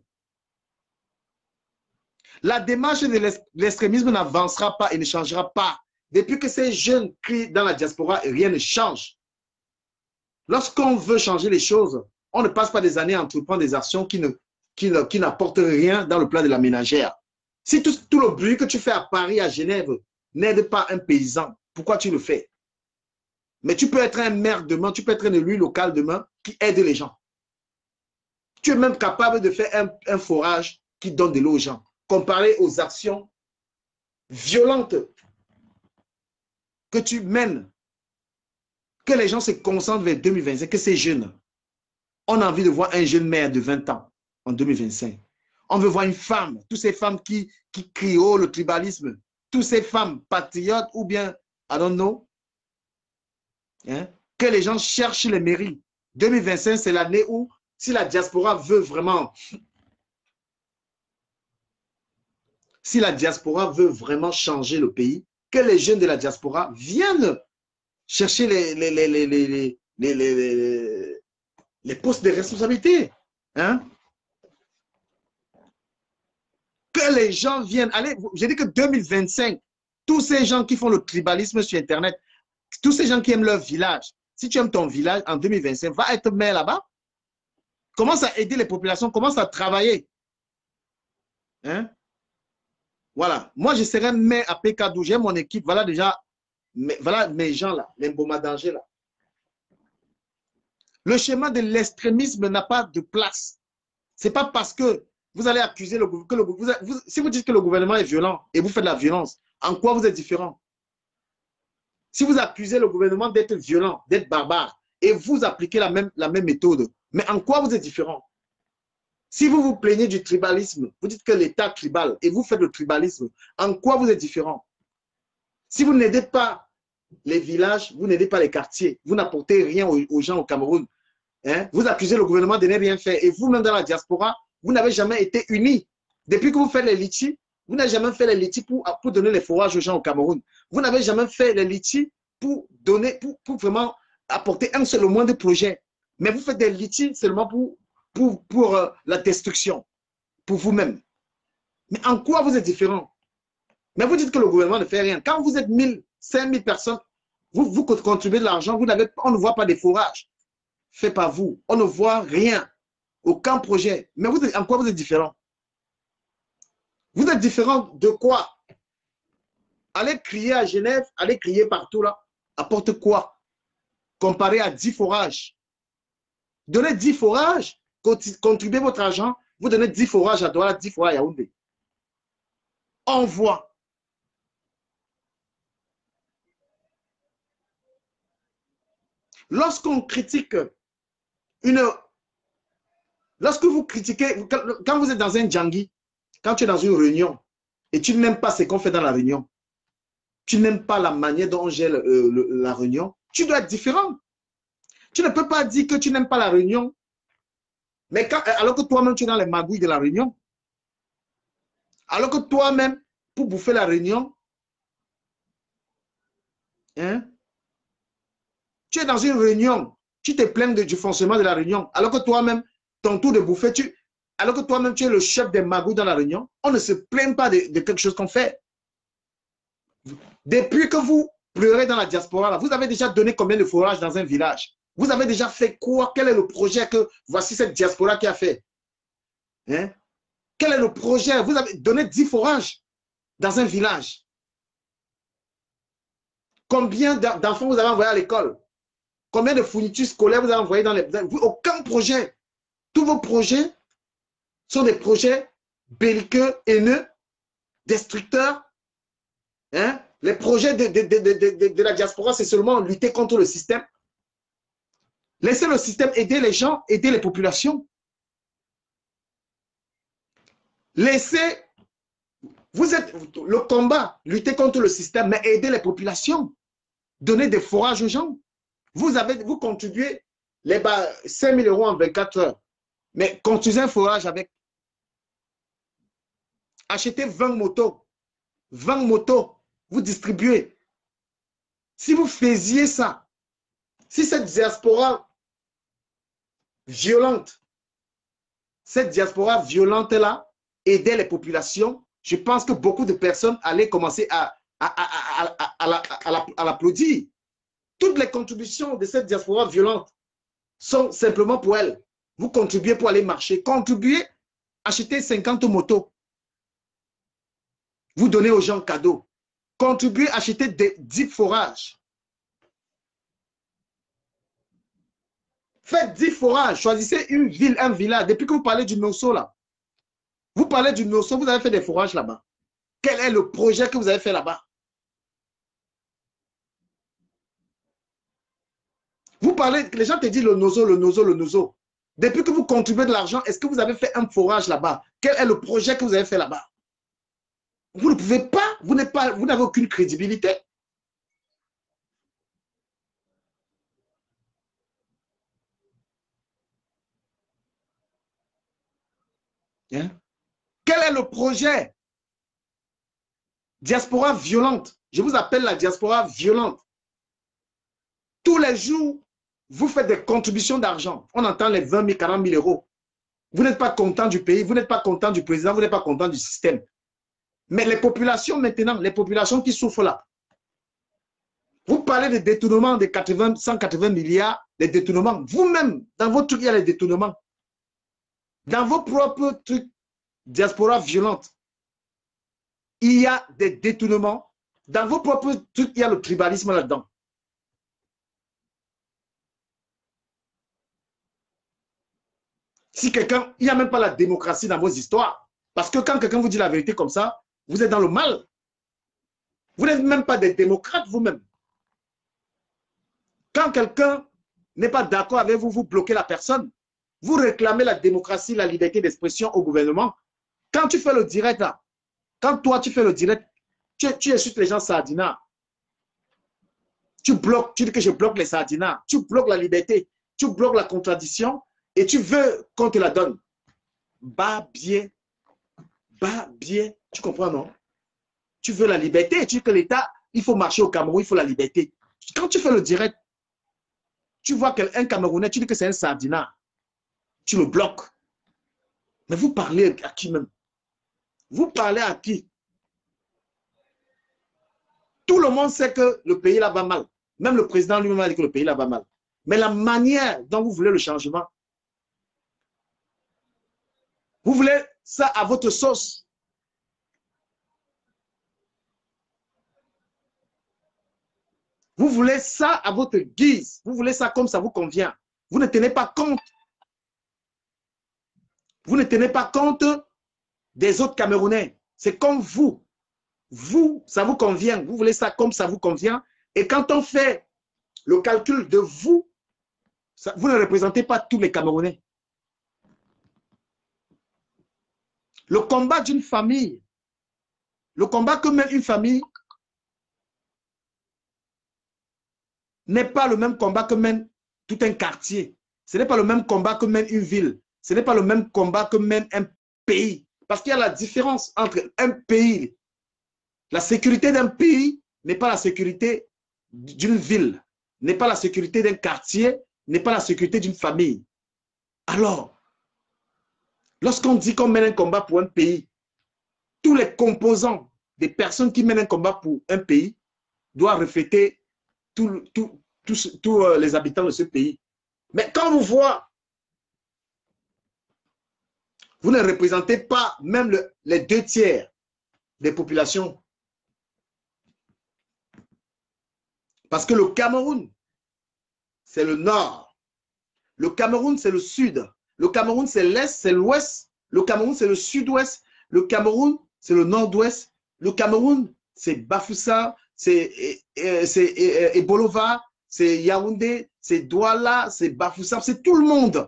n'avancera pas et ne changera pas. Depuis que ces jeunes crient dans la diaspora, rien ne change. Lorsqu'on veut changer les choses, on ne passe pas des années à entreprendre des actions qui n'apportent rien dans le plan de la ménagère. Si tout le bruit que tu fais à Paris, à Genève, n'aide pas un paysan, pourquoi tu le fais? Mais tu peux être un maire demain, tu peux être un élu local demain qui aide les gens. Tu es même capable de faire un forage qui donne de l'eau aux gens. Comparé aux actions violentes que tu mènes, que les gens se concentrent vers 2025, que ces jeunes, on a envie de voir un jeune maire de 20 ans en 2025. On veut voir une femme, toutes ces femmes qui crient oh, le tribalisme, toutes ces femmes patriotes ou bien, I don't know, hein, que les gens cherchent les mairies. 2025, c'est l'année où, si la diaspora veut vraiment, changer le pays, que les jeunes de la diaspora viennent chercher les postes de responsabilité. Hein? Que les gens viennent. Allez, j'ai dit que 2025, tous ces gens qui font le tribalisme sur Internet, tous ces gens qui aiment leur village, si tu aimes ton village en 2025, va être maire là-bas. Commence à aider les populations, commence à travailler. Hein? Voilà. Moi, je serai maire à PK12. J'ai mon équipe. Voilà déjà, voilà mes gens là, les Mboma Danger là. Le chemin de l'extrémisme n'a pas de place. Ce n'est pas parce que vous allez accuser le gouvernement. Si vous dites que le gouvernement est violent et vous faites de la violence, en quoi vous êtes différent? Si vous accusez le gouvernement d'être violent, d'être barbare, et vous appliquez la même méthode, mais en quoi vous êtes différent? Si vous vous plaignez du tribalisme, vous dites que l'État tribal et vous faites le tribalisme, en quoi vous êtes différent? Si vous n'aidez pas les villages, vous n'aidez pas les quartiers, vous n'apportez rien aux gens au Cameroun, hein? Vous accusez le gouvernement de ne rien faire et vous-même dans la diaspora, vous n'avez jamais été unis. Depuis que vous faites les litchis, vous n'avez jamais fait les litchis pour donner les fourrages aux gens au Cameroun. Vous n'avez jamais fait les litchis pour vraiment apporter un seul au moins de projet. Mais vous faites des litchis seulement pour la destruction, pour vous-même. Mais en quoi vous êtes différent? Mais vous dites que le gouvernement ne fait rien. Quand vous êtes 1000, 5000 personnes, vous contribuez de l'argent, on ne voit pas des forages. Fait par vous. On ne voit rien. Aucun projet. Mais en quoi vous êtes différent? Vous êtes différent de quoi? Allez crier à Genève, allez crier partout là. Apporte quoi? Comparé à 10 forages. Donnez 10 forages, contribuez votre argent, vous donnez 10 forages à Douala, 10 forages à Yaoundé. On voit. Lorsqu'on critique lorsque vous critiquez, quand vous êtes dans un djangui, quand tu es dans une réunion et tu n'aimes pas ce qu'on fait dans la réunion, tu n'aimes pas la manière dont on gère la réunion, tu dois être différent. Tu ne peux pas dire que tu n'aimes pas la réunion, mais alors que toi-même tu es dans les magouilles de la réunion. Alors que toi-même, pour bouffer la réunion, hein, tu es dans une réunion, tu te plains du fonctionnement de la réunion, alors que toi-même, ton tour de bouffer, alors que toi-même, tu es le chef des magouilles dans la réunion, on ne se plaint pas de quelque chose qu'on fait. Depuis que vous pleurez dans la diaspora, là, vous avez déjà donné combien de forages dans un village? Vous avez déjà fait quoi? Quel est le projet que voici cette diaspora qui a fait? Hein? Quel est le projet? Vous avez donné 10 forages dans un village. Combien d'enfants vous avez envoyé à l'école? Combien de fournitures scolaires vous avez envoyé dans les... Aucun projet. Tous vos projets sont des projets belliqueux, haineux, destructeurs. Hein? Les projets de la diaspora, c'est seulement lutter contre le système. Laissez le système aider les gens, aider les populations. Laissez, vous êtes le combat, lutter contre le système, mais aider les populations. Donner des forages aux gens. Vous contribuez les 5 000 € en 24 heures. Mais construisez un forage avec. Achetez 20 motos. 20 motos. Vous distribuez. Si vous faisiez ça, si cette diaspora violente, là, aidait les populations, je pense que beaucoup de personnes allaient commencer à l'applaudir. Toutes les contributions de cette diaspora violente sont simplement pour elle. Vous contribuez pour aller marcher. Contribuez, achetez 50 motos. Vous donnez aux gens cadeaux. Contribuez, achetez des 10 forages. Faites 10 forages. Choisissez une ville, un village. Depuis que vous parlez du Nosso, là, vous parlez du Nosso, vous avez fait des forages là-bas. Quel est le projet que vous avez fait là-bas? Vous parlez, les gens te disent le Nosso, le Nosso, le Nosso. Depuis que vous contribuez de l'argent, est-ce que vous avez fait un forage là-bas? Quel est le projet que vous avez fait là-bas? Vous ne pouvez pas, vous n'avez aucune crédibilité. Hein? Quel est le projet? Diaspora violente. Je vous appelle la diaspora violente. Tous les jours, vous faites des contributions d'argent. On entend les 20 000, 40 000 €. Vous n'êtes pas content du pays, vous n'êtes pas content du président, vous n'êtes pas content du système. Mais les populations maintenant, les populations qui souffrent là, vous parlez de détournements de 180 milliards, des détournements. Vous-même, dans votre truc, il y a les détournements. Dans vos propres trucs, diaspora violente, il y a des détournements. Dans vos propres trucs, il y a le tribalisme là-dedans. Si quelqu'un, il n'y a même pas la démocratie dans vos histoires. Parce que quand quelqu'un vous dit la vérité comme ça, vous êtes dans le mal. Vous n'êtes même pas des démocrates vous-même. Quand quelqu'un n'est pas d'accord avec vous, vous bloquez la personne. Vous réclamez la démocratie, la liberté d'expression au gouvernement. Quand tu fais le direct là, quand toi tu fais le direct, tu insultes les gens sardinats. Tu bloques, tu dis que je bloque les sardinats. Tu bloques la liberté, tu bloques la contradiction et tu veux qu'on te la donne. Bas bien, tu comprends non? Tu veux la liberté, tu dis que l'État, il faut marcher au Cameroun, il faut la liberté. Quand tu fais le direct, tu vois qu'un Camerounais, tu dis que c'est un sardinat. Tu le bloques. Mais vous parlez à qui même? Vous parlez à qui? Tout le monde sait que le pays là va mal. Même le président lui-même a dit que le pays là va mal. Mais la manière dont vous voulez le changement, vous voulez ça à votre sauce. Vous voulez ça à votre guise. Vous voulez ça comme ça vous convient. Vous ne tenez pas compte. Vous ne tenez pas compte des autres Camerounais. C'est comme vous. Vous, ça vous convient. Vous voulez ça comme ça vous convient. Et quand on fait le calcul de vous, ça, vous ne représentez pas tous les Camerounais. Le combat d'une famille, le combat que mène une famille, n'est pas le même combat que mène tout un quartier. Ce n'est pas le même combat que mène une ville. Ce n'est pas le même combat que mène un pays. Parce qu'il y a la différence entre un pays. La sécurité d'un pays n'est pas la sécurité d'une ville, n'est pas la sécurité d'un quartier, n'est pas la sécurité d'une famille. Alors, lorsqu'on dit qu'on mène un combat pour un pays, tous les composants des personnes qui mènent un combat pour un pays doivent refléter tous les habitants de ce pays. Mais quand on vous voit, vous ne représentez pas même les 2/3 des populations. Parce que le Cameroun, c'est le nord. Le Cameroun, c'est le sud. Le Cameroun, c'est l'est, c'est l'ouest. Le Cameroun, c'est le sud-ouest. Le Cameroun, c'est le nord-ouest. Le Cameroun, c'est Bafoussa, c'est Ebolova, c'est Yaoundé, c'est Douala, c'est Bafoussa, c'est tout le monde.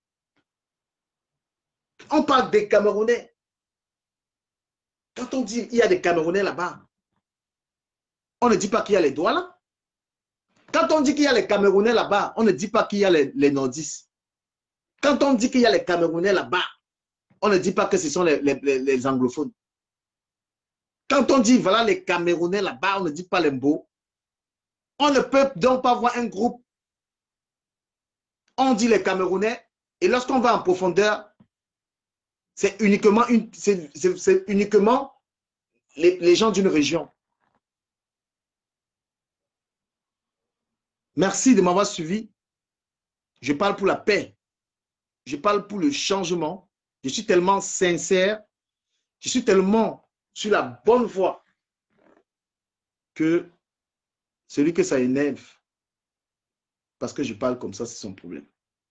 On parle des Camerounais. Quand on dit qu'il y a des Camerounais là-bas, on ne dit pas qu'il y a les Douala. Quand on dit qu'il y a les Camerounais là-bas, on ne dit pas qu'il y a les nordistes. Quand on dit qu'il y a les Camerounais là-bas, on ne dit pas que ce sont les anglophones. Quand on dit voilà les Camerounais là-bas, on ne dit pas les Mbo. On ne peut donc pas voir un groupe. On dit les Camerounais et lorsqu'on va en profondeur, c'est uniquement, les gens d'une région. Merci de m'avoir suivi. Je parle pour la paix. Je parle pour le changement. Je suis tellement sincère. Je suis tellement sur la bonne voie que celui que ça énerve, parce que je parle comme ça, c'est son problème.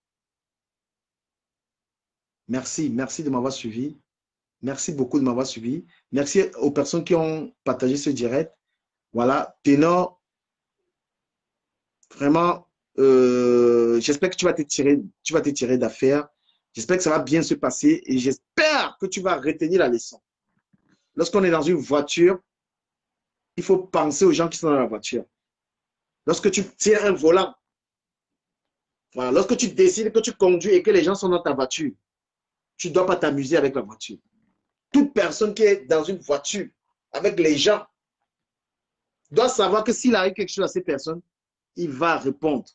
Merci, merci de m'avoir suivi. Merci beaucoup de m'avoir suivi. Merci aux personnes qui ont partagé ce direct. Voilà, Ténor, vraiment, j'espère que tu vas te tirer d'affaire. J'espère que ça va bien se passer et j'espère que tu vas retenir la leçon. Lorsqu'on est dans une voiture, il faut penser aux gens qui sont dans la voiture. Lorsque tu tiens un volant, voilà, lorsque tu décides que tu conduis et que les gens sont dans ta voiture, tu ne dois pas t'amuser avec la voiture. Toute personne qui est dans une voiture avec les gens doit savoir que s'il arrive quelque chose à ces personnes, il va répondre.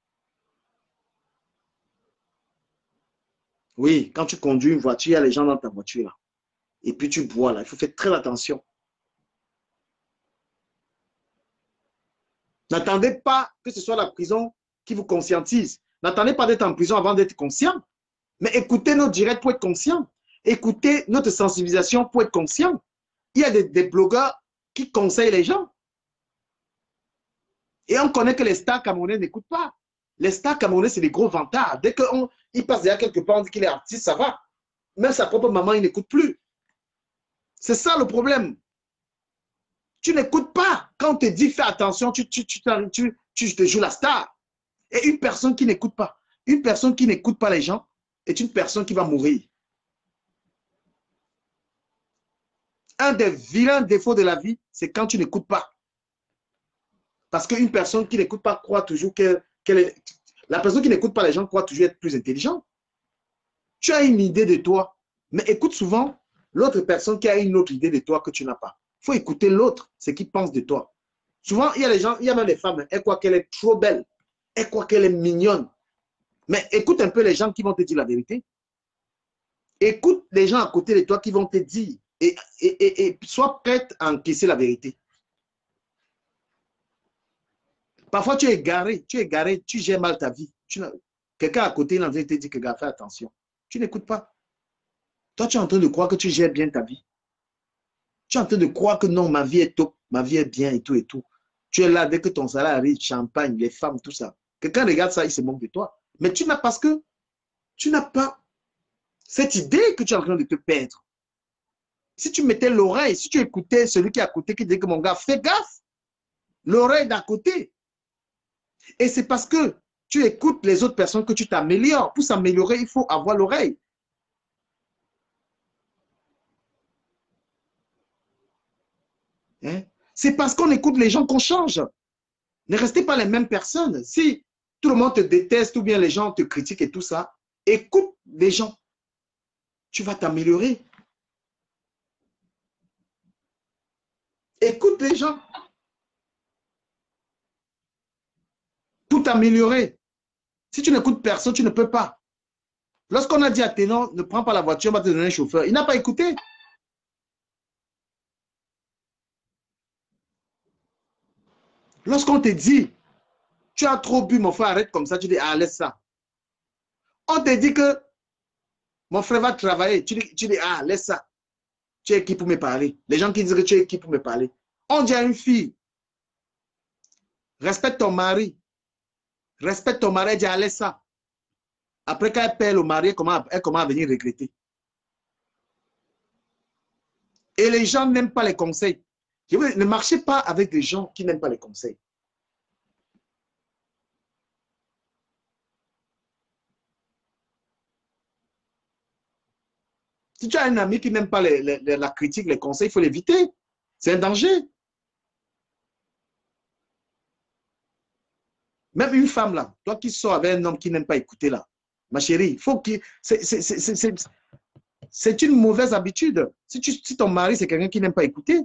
Oui, quand tu conduis une voiture, il y a les gens dans ta voiture là. Et puis tu bois là, il faut faire très attention. N'attendez pas que ce soit la prison qui vous conscientise. N'attendez pas d'être en prison avant d'être conscient. Mais écoutez nos directs pour être conscient. Écoutez notre sensibilisation pour être conscient. Il y a des blogueurs qui conseillent les gens. Et on connaît que les stars camerounais n'écoutent pas. Les stars camerounais, c'est des gros vantards. Dès qu'il passe derrière quelque part, on dit qu'il est artiste, ça va. Même sa propre maman, il n'écoute plus. C'est ça le problème. Tu n'écoutes pas. Quand on te dit fais attention, tu te joues la star. Et une personne qui n'écoute pas, les gens, est une personne qui va mourir. Un des vilains défauts de la vie, c'est quand tu n'écoutes pas. Parce qu'une personne qui n'écoute pas croit toujours qu'elle est... La personne qui n'écoute pas les gens croit toujours être plus intelligent. Tu as une idée de toi, mais écoute souvent l'autre personne qui a une autre idée de toi que tu n'as pas. Il faut écouter l'autre, ce qu'il pense de toi. Souvent, il y a les gens, il y a même les femmes, elles croient qu'elle est trop belle, elles croient qu'elle est mignonne. Mais écoute un peu les gens qui vont te dire la vérité. Écoute les gens à côté de toi qui vont te dire Et sois prête à encaisser la vérité. Parfois, tu es égaré, tu gères mal ta vie. Quelqu'un à côté, il a envie de te dire que, gars, fais attention. Tu n'écoutes pas. Toi, tu es en train de croire que tu gères bien ta vie. Tu es en train de croire que non, ma vie est top, ma vie est bien et tout et tout. Tu es là, dès que ton salaire arrive, champagne, les femmes, tout ça. Quelqu'un regarde ça, il se moque de toi. Mais tu n'as parce que tu n'as pas cette idée que tu es en train de te perdre. Si tu mettais l'oreille, si tu écoutais celui qui est à côté qui dit que mon gars, fais gaffe, l'oreille d'à côté. Et c'est parce que tu écoutes les autres personnes que tu t'améliores. Pour s'améliorer, il faut avoir l'oreille. Hein? C'est parce qu'on écoute les gens qu'on change. Ne restez pas les mêmes personnes. Si tout le monde te déteste ou bien les gens te critiquent et tout ça, écoute les gens. Tu vas t'améliorer. Écoute les gens. Pour t'améliorer. Si tu n'écoutes personne, tu ne peux pas. Lorsqu'on a dit à Ténon, ne prends pas la voiture, on va te donner un chauffeur. Il n'a pas écouté. Lorsqu'on te dit, tu as trop bu, mon frère, arrête comme ça, tu dis, ah, laisse ça. On te dit que mon frère va travailler, tu dis, ah, laisse ça. Tu es qui pour me parler? Les gens qui disent que tu es qui pour me parler. On dit à une fille, respecte ton mari. Respecte ton mari, elle dit, ah, laisse ça. Après, quand elle perd le mari, elle commence à venir regretter. Et les gens n'aiment pas les conseils. Ne marchez pas avec des gens qui n'aiment pas les conseils. Si tu as un ami qui n'aime pas la critique, les conseils, il faut l'éviter. C'est un danger. Même une femme là, toi qui sors avec un homme qui n'aime pas écouter là, ma chérie, faut qu'il. C'est une mauvaise habitude. Si ton mari, c'est quelqu'un qui n'aime pas écouter.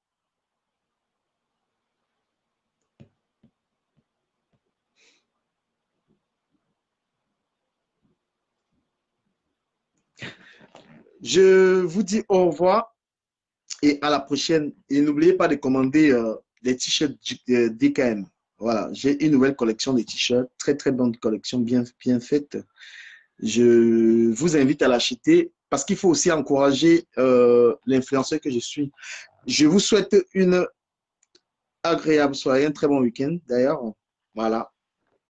Je vous dis au revoir et à la prochaine. Et n'oubliez pas de commander des t-shirts DKM. Voilà, j'ai une nouvelle collection de t-shirts, très très bonne collection, bien faite. Je vous invite à l'acheter parce qu'il faut aussi encourager l'influenceur que je suis. Je vous souhaite une agréable soirée, un très bon week-end d'ailleurs. Voilà.